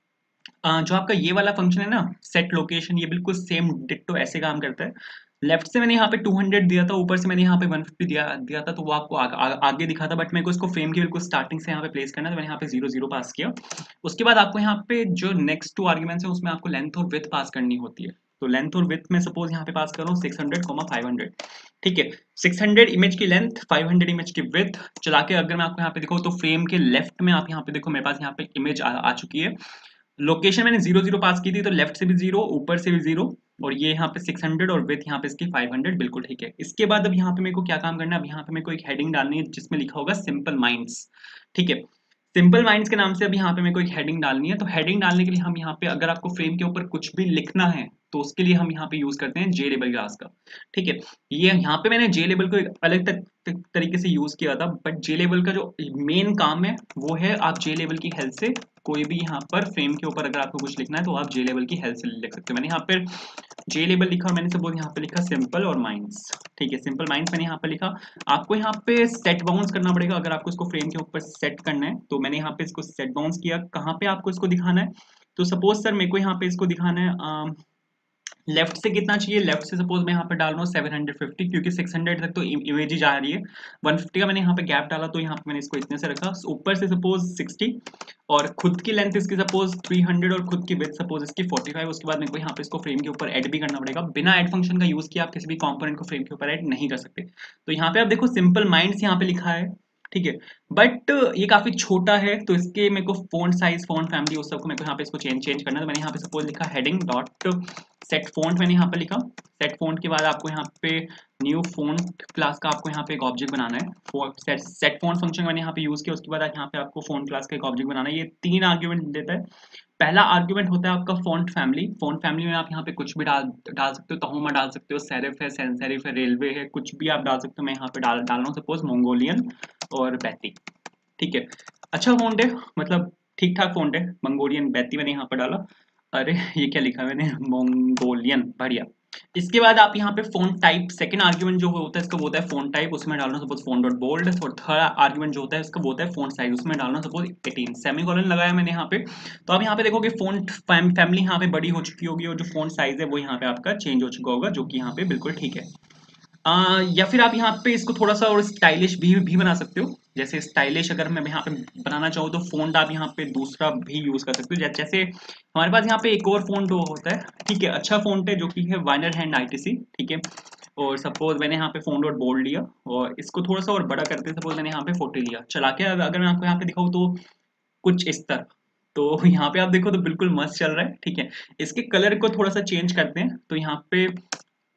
अ, जो आपका ये वाला फंक्शन है ना सेट लोकेशन, ये बिल्कुल सेम डिट्टो ऐसे काम करता है। लेफ्ट से मैंने यहाँ पे टू हंड्रेड दिया था, ऊपर से मैंने यहाँ पे वन फिफ्टी दिया दिया था, तो वो आपको आ, आ, आगे दिखा था, बट मेरे को इसको फ्रेम की बिल्कुल स्टार्टिंग से यहाँ पे प्लेस करना है, तो मैंने यहाँ पे जीरो जीरो पास किया। उसके बाद आपको यहाँ पे जो नेक्स्ट टू आर्ग्यूमेंट्स है उसमें आपको लेंथ और विड्थ पास करनी होती है। तो लेंथ और विड्थ में सपोज यहाँ पे पास कर रहा हूँ six hundred comma five hundred, ठीक है। सिक्स हंड्रेड इमेज की लेंथ, फाइव हंड्रेड इमेज की विड्थ। चला के अगर मैं आपको यहाँ पे दिखाऊँ तो फ्रेम के लेफ्ट में आप यहाँ पे देखो मेरे पास यहाँ पे इमेज आ, आ चुकी है। लोकेशन मैंने जीरो जीरो पास की थी, तो लेफ्ट से भी जीरो, ऊपर से भी जीरो, और ये यहाँ पे सिक्स हंड्रेड और विथ यहाँ पे इसकी फाइव हंड्रेड, बिल्कुल ठीक है। इसके बाद अब यहाँ पे मेरे को क्या काम करना है, अब यहाँ पे मेरे को एक हेडिंग डालनी है जिसमें लिखा होगा सिंपल माइंड्स, ठीक है। सिंपल माइंड्स के नाम से अभी यहाँ पे मेरे को एक हेडिंग डालनी है। तो हेडिंग डालने के लिए हम यहाँ पे अगर आपको फ्रेम के ऊपर कुछ भी लिखना है तो उसके लिए हम यहाँ पे यूज करते हैं जे लेबल क्लास का, ठीक है। ये यहाँ पे मैंने जे लेबल को एक अलग तक तरीके से यूज किया था, बट जे लेबल का जो मेन काम है वो है आप जे लेबल की हेल्प से कोई भी यहाँ पर फ्रेम के ऊपर अगर आपको कुछ लिखना है तो आप जे लेबल की हेल्प से लिख सकते हो। मैंने यहाँ पर जे लेबल लिखा और मैंने सपोज यहाँ पे लिखा सिंपल और माइंड्स, ठीक है। सिंपल माइंड्स मैंने यहाँ पे लिखा। आपको यहाँ पे सेट बाउंड्स करना पड़ेगा अगर आपको इसको फ्रेम के ऊपर सेट करना है। तो मैंने यहाँ पे इसको सेट बाउंड्स किया। कहाँ पे आपको इसको दिखाना है, तो सपोज सर मेरे को यहाँ पे इसको दिखाना है लेफ्ट से कितना चाहिए। लेफ्ट से सपोज मैं यहाँ पे डाल रहा हूँ सेवन हंड्रेड फिफ्टी, क्योंकि सिक्स हंड्रेड तक तो इमेज ही जा रही है। वन फिफ्टी का मैंने यहाँ पे गैप डाला, तो यहाँ पे मैंने इसको इतने से रखा। ऊपर से सपोज सिक्सटी और खुद की लेंथ इसकी सपोज थ्री हंड्रेड और खुद की विड्थ सपोज इसकी फोर्टी फाइव। उसके बाद मेरे को यहाँ पे इसको फ्रेम के ऊपर ऐड भी करना पड़ेगा। बिना ऐड फंक्शन का यूज किया आप किसी भी कंपोनेंट को फ्रेम के ऊपर ऐड नहीं कर सकते। तो यहाँ पे आप देखो सिंपल माइंड्स यहाँ पे लिखा है, ठीक है, बट ये काफी छोटा है, तो इसके मेरे को फॉन्ट साइज, फॉन्ट फैमिली, उस सबको मेरे को यहाँ पे इसको चेंज चेंज करना है। तो मैंने यहाँ पे सपोज लिखा हेडिंग डॉट सेट फॉन्ट, मैंने यहाँ पे लिखा। सेट फॉन्ट के बाद आपको यहाँ पे न्यू फॉन्ट क्लास का आपको यहाँ पे एक ऑब्जेक्ट बनाना है। सेट सेट फॉन्ट फंक्शन मैंने यहाँ पे यूज किया। उसके बाद यहाँ पे आपको फॉन्ट क्लास का एक ऑब्जेक्ट बनाना है। ये तीन आर्ग्यूमेंट देता है। पहला आर्ग्यूमेंट होता है आपका फॉन्ट फैमिली। फॉन्ट फैमिली में आप यहाँ पे कुछ भी डाल डाल सकते हो। तहोमा डाल सकते हो, सेरिफ है, सैन सेरिफ है, रेलवे है, कुछ भी आप डाल सकते हो। मैं यहाँ पे डाल डाल रहा हूँ सपोज मंगोलियन और बैती, ठीक है। अच्छा फॉन्ट है, मतलब ठीक ठाक फॉन्ट है। मंगोलियन बैती मैंने यहाँ पे डाला। अरे ये क्या लिखा मैंने, मंगोलियन, बढ़िया। इसके बाद आप यहाँ पे फॉन्ट टाइप, सेकंड आर्ग्यूमेंट जो होता है इसका वो होता है फॉन्ट टाइप, उसमें डालना सपोज फॉन्ट डॉट बोल्ड। और थर्ड आर्ग्यूमेंट जो होता है इसका वो होता है फॉन्ट साइज, उसमें डालना सपोज एटीन। सेमीकोलन लगाया मैंने यहाँ पे। तो आप यहाँ पे देखोगे फॉन्ट फैमिली यहाँ पे बड़ी हो चुकी होगी और जो फॉन्ट साइज है वो यहाँ पे आपका चेंज हो चुका होगा, जो कि यहाँ पे बिल्कुल ठीक है। आ, या फिर आप यहाँ पे इसको थोड़ा सा और स्टाइलिश भी भी बना सकते हो। जैसे स्टाइलिश अगर मैं यहाँ पे बनाना चाहूँ तो फॉन्ट आप यहाँ पे दूसरा भी यूज कर सकते हो। जैसे हमारे पास यहाँ पे एक और फॉन्ट होता है, ठीक है, अच्छा फॉन्ट है जो कि है वाइनर हैंड आईटीसी, ठीक है। और सपोज मैंने यहाँ पे फॉन्ट डॉट बोल्ड लिया और इसको थोड़ा सा और बड़ा करते सपोज मैंने यहाँ पे फोर्टी लिया। चला के अगर मैं आपको यहाँ पे दिखाऊँ तो कुछ इस तरह, तो यहाँ पे आप देखो तो बिल्कुल मस्त चल रहा है, ठीक है। इसके कलर को थोड़ा सा चेंज करते हैं। तो यहाँ पे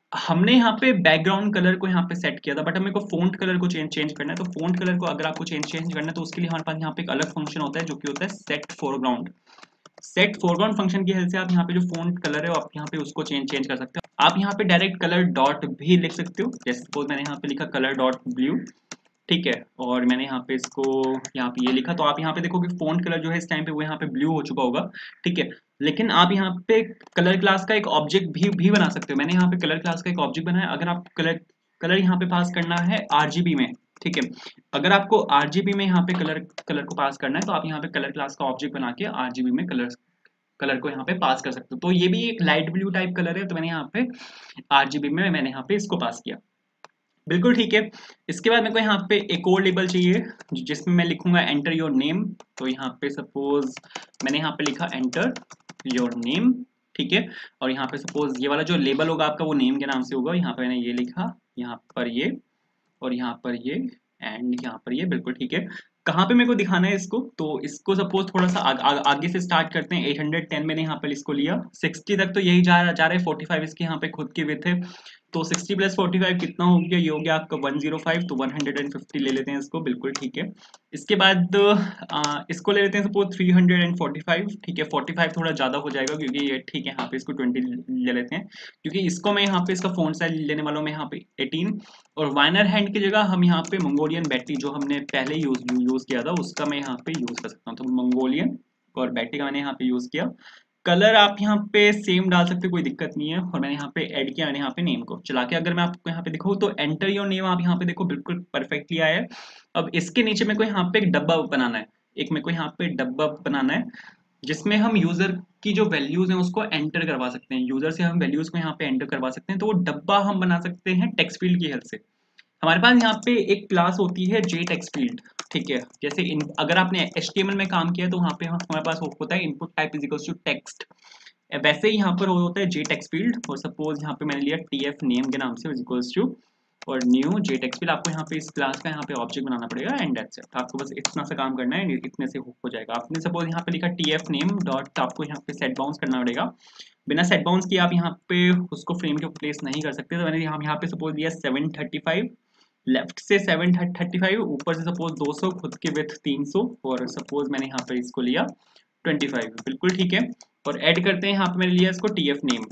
हमने यहाँ पे बैकग्राउंड कलर को यहाँ पे सेट किया था, बट मेरे को फ़ॉन्ट कलर को चेंज चेंज करना है। तो फ़ॉन्ट कलर को अगर आपको चेंज चेंज करना है तो उसके लिए हमारे पास यहाँ पे एक अलग फंक्शन होता है जो कि होता है set foreground. Set foreground function की हेल्प से आप यहाँ पे जो फ़ॉन्ट कलर है आप यहाँ पे उसको चेंज चेंज कर सकते हो। आप यहाँ पे डायरेक्ट कलर डॉट भी लिख सकते हो, जैसे सपोज मैंने यहाँ पे लिखा कलर डॉट ब्लू, ठीक है, और मैंने यहाँ पे इसको यहाँ पे ये लिखा, तो आप यहाँ पे देखो कि फ़ॉन्ट कलर जो है इस टाइम पे वो यहाँ पे ब्लू हो चुका होगा, ठीक है। लेकिन आप यहाँ पे कलर क्लास का एक ऑब्जेक्ट भी भी बना सकते हो। मैंने यहाँ पे कलर क्लास का एक ऑब्जेक्ट बनाया। अगर आप कलर कलर यहाँ पे पास करना है आरजीबी में, ठीक है, अगर आपको आरजीबी में यहाँ पे कलर कलर को पास करना है तो आप यहाँ पे कलर क्लास का ऑब्जेक्ट बना के आरजीबी में कलर कलर को यहाँ पे पास कर सकते हो। तो ये भी एक लाइट ब्लू टाइप कलर है, तो मैंने यहाँ पे आरजीबी में मैंने यहाँ पे इसको पास किया। बिल्कुल ठीक है। इसके बाद मेरे को यहाँ पे एक और लेबल चाहिए जिसमें मैं लिखूंगा एंटर योर नेम। तो यहाँ पे सपोज मैंने यहाँ पे लिखा एंटर योर नेम, ठीक है, और यहाँ पे सपोज ये वाला जो लेबल होगा आपका वो नेम के नाम से होगा। यहाँ पे मैंने ये लिखा, यहाँ पर ये, और यहाँ पर ये, एंड यहाँ पर ये। बिल्कुल ठीक है। कहाँ पे मेरे को दिखाना है इसको, तो इसको सपोज थोड़ा सा आ, आ, आगे से स्टार्ट करते हैं। एट हंड्रेड टेन मैंने यहाँ पर इसको लिया, सिक्सटी तक तो यही जा रहा जा रहा है, फोर्टी फाइव इसकी यहाँ पे खुद की विड्थ है। तो सिक्सटी प्लस फोर्टी फाइव कितना हो गया, ये हो गया आपका वन ज़ीरो फाइव, तो वन हंड्रेड फिफ्टी ले लेते हैं इसको। बिल्कुल ठीक है। इसके बाद आ, इसको ले लेते हैं suppose three hundred forty five, ठीक है। फोर्टी फाइव थोड़ा ज़्यादा हो जाएगा क्योंकि ये ठीक है, यहाँ पे इसको ट्वेंटी ले लेते हैं क्योंकि इसको मैं यहाँ पे इसका फ़ॉन्ट साइज लेने वाला हूँ मैं यहाँ पे एटीन, और वाइनर हैंड की जगह हम यहाँ पे मंगोलियन बैटरी जो हमने पहले यूज यूज़ किया था उसका मैं यहाँ पे यूज़ कर सकता हूँ। तो मंगोलियन और बैटरी का मैंने यहाँ पे यूज़ किया। कलर आप यहाँ पे सेम डाल सकते हो, कोई दिक्कत नहीं है। और मैंने यहाँ पे ऐड किया, मैंने यहाँ पे नेम को चला के अगर मैं आपको यहाँ पे दिखाऊँ तो एंटर योर नेम आप यहाँ पे देखो बिल्कुल परफेक्टली आया है। अब इसके नीचे मेरे को यहाँ पे एक डब्बा बनाना है, एक मेरे को यहाँ पे डब्बा बनाना है जिसमें हम यूजर की जो वैल्यूज हैं उसको एंटर करवा सकते हैं। यूजर से हम वैल्यूज को यहाँ पे एंटर करवा सकते हैं। तो वो डब्बा हम बना सकते हैं टेक्स्ट फील्ड की हेल्प से। हमारे पास यहाँ पे एक क्लास होती है जे टेक्स्ट फील्ड, ठीक है। जैसे इन अगर आपने एच टी एम एल में काम किया है तो वहाँ पे हमारे पास होता है input type is equals to text, वैसे ही यहाँ पर होता है जे टेक्स्ट फील्ड। और सपोज यहाँ पे मैंने लिया टी एफ नेम के नाम से इज इक्वल्स टू और न्यू जे टेक्स्ट फील्ड। आपको यहाँ पे इस क्लास का यहाँ पे ऑब्जेक्ट बनाना पड़ेगा एंड दैट्स इट। आपको बस इतना सा काम करना है, इतने से हो जाएगा। आपने सपोज यहाँ पे लिखा टी एफ नेम डॉट, आपको यहाँ पे सेट बाउंस करना पड़ेगा। बिना सेट बाउंस किए आप यहाँ पे उसको फ्रेम के प्लेस नहीं कर सकते। तो मैंने यहाँ यहाँ पे सपोज लिया सेवन थर्टी फाइव, लेफ्ट से सेवन थर्टी फाइव, ऊपर से सपोज दो सौ, खुद के विथ तीन सौ, और सपोज मैंने यहाँ पे इसको लिया ट्वेंटी फाइव। बिल्कुल ठीक है। और ऐड करते हैं यहाँ पे मैंने लिया इसको टी एफ नेम।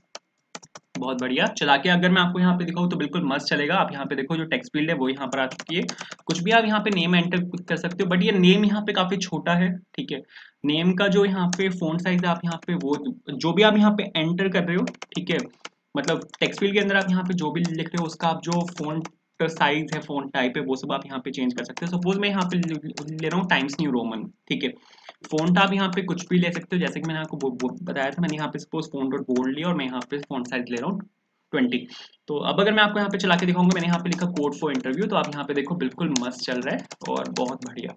बहुत बढ़िया। चला के अगर मैं आपको यहाँ पे दिखाऊँ तो बिल्कुल मस्त चलेगा। आप यहाँ पे देखो जो टेक्स्ट फील्ड है वो यहाँ पर आ चुकी है। कुछ भी आप यहाँ पे नेम एंटर कर सकते हो, बट ये नेम यहाँ पे काफी छोटा है, ठीक है। नेम का जो यहाँ पे फोंट साइज है आप यहाँ पे वो जो भी आप यहाँ पे एंटर कर रहे हो, ठीक है, मतलब टेक्स्ट फील्ड के अंदर आप यहाँ पे जो भी लिख रहे हो उसका आप जो फोंट साइज है, फोंट टाइप है, वो सब आप यहाँ पे चेंज कर सकते हो। सपोज मैं यहाँ पे ले रहा हूँ टाइम्स न्यू रोमन, ठीक है। फोंट आप यहाँ पे कुछ भी ले सकते हो, जैसे कि मैंने आपको वो, वो बताया था। मैंने यहाँ पे सपोज फोंट और बोल्ड लिया और मैं यहाँ पे फोंट साइज ले रहा हूँ ट्वेंटी। तो अब अगर मैं आपको यहाँ पे चला के दिखाऊंगा, मैंने यहाँ पे लिखा कोड फॉर इंटरव्यू, तो आप यहाँ पे देखो बिल्कुल मस्त चल रहा है और बहुत बढ़िया।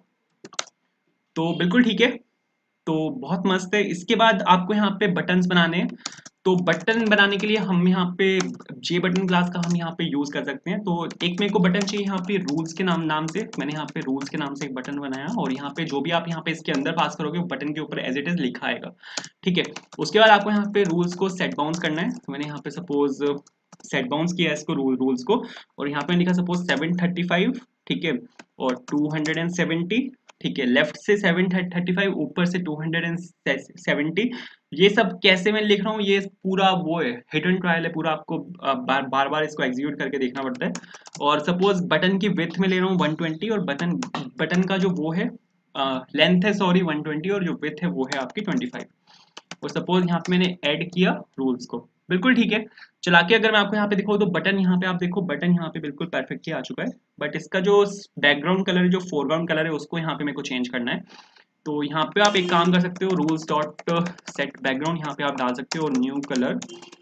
तो बिल्कुल ठीक है, तो बहुत मस्त है। इसके बाद आपको यहाँ पे बटन्स बनाने हैं। तो बटन बनाने के लिए हम यहाँ पे जे बटन क्लास का हम यहाँ पे यूज कर सकते हैं। तो एक मेरे को बटन चाहिए यहाँ पे रूल्स के नाम नाम से। मैंने यहाँ पे रूल्स के नाम से एक बटन बनाया और यहाँ पे जो भी आप यहाँ पे इसके अंदर पास करोगे वो बटन के ऊपर एज इट इज लिखा आएगा, ठीक है। उसके बाद आपको यहाँ पे रूल्स को सेट बाउंस करना है। तो मैंने यहाँ पे सपोज सेट बाउंस किया इसको रूल रूल्स को, और यहाँ पे लिखा सपोज सेवन थर्टी फाइव, ठीक है, और टू हंड्रेड सेवेंटी, ठीक है। लेफ्ट से सेवन थर्टी फाइव, ऊपर से टू हंड्रेड सेवेंटी। ये सब कैसे मैं लिख रहा हूँ, ये पूरा वो है हिडन ट्रायल है पूरा। आपको बार बार बार इसको एग्जीक्यूट करके देखना पड़ता है। और सपोज बटन की विड्थ में ले रहा हूँ वन ट्वेंटी, और बटन बटन का जो वो है लेंथ है सॉरी वन ट्वेंटी, और जो विड्थ है वो है आपकी ट्वेंटी फाइव। और सपोज यहाँ पे मैंने ऐड किया रूल्स को। बिल्कुल ठीक है। चला के अगर मैं आपको यहाँ पे दिखाऊँ तो बटन यहाँ पे आप देखो बटन यहाँ पे बिल्कुल परफेक्टली आ चुका है। बट इसका जो बैकग्राउंड कलर है, जो फोरग्राउंड कलर है, उसको यहाँ पे मेरे को चेंज करना है। तो यहाँ पे आप एक काम कर सकते हो, रूल्स डॉट सेट बैकग्राउंड यहाँ पे आप डाल सकते हो, न्यू कलर।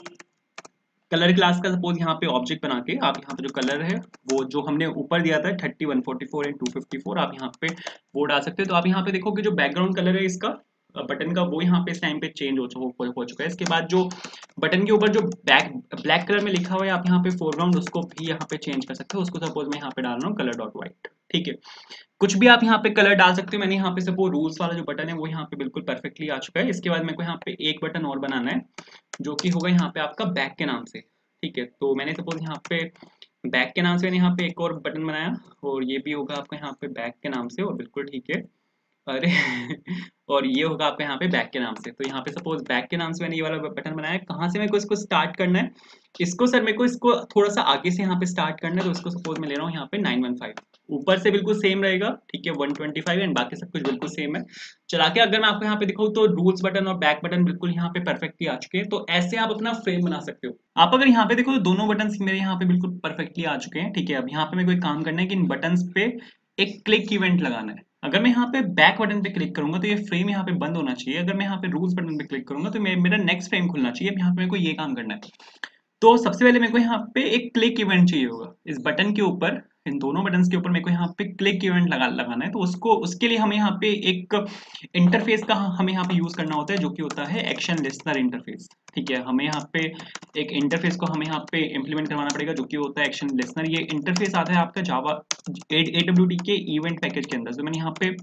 कलर क्लास का सपोज यहाँ पे ऑब्जेक्ट बना के आप यहाँ पे जो कलर है वो जो हमने ऊपर दिया था thirty, one forty four and two fifty four, आप यहाँ पे वो डाल सकते हो। तो आप यहाँ पे देखो कि जो बैकग्राउंड कलर है इसका बटन का वो यहाँ पे इस टाइम पे चेंज हो, हो, हो चुका है। इसके बाद जो बटन के ऊपर जो बैक ब्लैक कलर में लिखा हुआ है आप यहाँ पे फोरग्राउंड उसको भी यहाँ पे चेंज कर सकते हो। उसको सपोज मैं यहाँ पे डाल रहा हूँ कलर डॉट व्हाइट, ठीक है। कुछ भी आप यहाँ पे कलर डाल सकते हो। मैंने यहाँ पे सपोज रूल्स वाला जो बटन है वो यहाँ पे बिल्कुल परफेक्टली आ चुका है। इसके बाद मेरे को यहाँ पे एक बटन और बनाना है जो कि होगा यहाँ पे आपका बैक के नाम से, ठीक है, तो मैंने सपोज यहाँ पे बैक के नाम से मैंने यहाँ पे एक और बटन बनाया, और ये भी होगा आपका यहाँ पे बैक के नाम से, और बिल्कुल ठीक है। अरे और ये होगा आपका यहाँ पे बैक के नाम से। तो यहाँ पे सपोज बैक के नाम से मैंने ये वाला बटन बनाया। कहाँ से मेरे को इसको स्टार्ट करना है? इसको सर मेरे को इसको थोड़ा सा आगे से यहाँ पे स्टार्ट करना है, तो इसको सपोज मैं ले रहा हूँ यहाँ पे नाइन वन फाइव। ऊपर से बिल्कुल सेम रहेगा, ठीक है, वन ट्वेंटी फाइव, एंड बाकी सब कुछ बिल्कुल सेम है। चला के अगर मैं आपको यहाँ पे दिखाऊँ तो रूल्स बटन और बैक बटन बिल्कुल यहाँ पे परफेक्टली आ चुके हैं। तो ऐसे आप अपना फ्रेम बना सकते हो। आप अगर यहाँ पे देखो तो दोनों बटन मेरे यहाँ पे बिल्कुल परफेक्टली आ चुके हैं, ठीक है। अब यहाँ पे मेरे को एक काम करना है कि इन बटन पे एक क्लिक इवेंट लगाना है। अगर मैं यहाँ पे बैक बटन पे क्लिक करूंगा तो ये फ्रेम यहाँ पे बंद होना चाहिए। अगर मैं यहाँ पे रूल्स बटन पे क्लिक करूंगा तो मेरा नेक्स्ट फ्रेम खुलना चाहिए। अब यहाँ पे मेरे को ये काम करना है। तो सबसे पहले मेरे को यहाँ पे एक क्लिक इवेंट चाहिए होगा इस बटन के ऊपर। इन दोनों बटन्स के ऊपर मेरे को यहाँ पे क्लिक इवेंट लगा लगाना है। तो उसको उसके लिए हमें यहाँ पे एक इंटरफेस का हमें यहाँ पे यूज करना होता है, जो कि होता है एक्शन लिस्नर इंटरफेस, ठीक है। हमें यहाँ पे एक इंटरफेस को हमें यहाँ पे इम्प्लीमेंट करवाना पड़ेगा, जो कि होता है एक्शन लिस्नर। ये इंटरफेस आता है आपका जावा एडब्ल्यूटी के इवेंट पैकेज के अंदर। तो मैंने यहाँ पे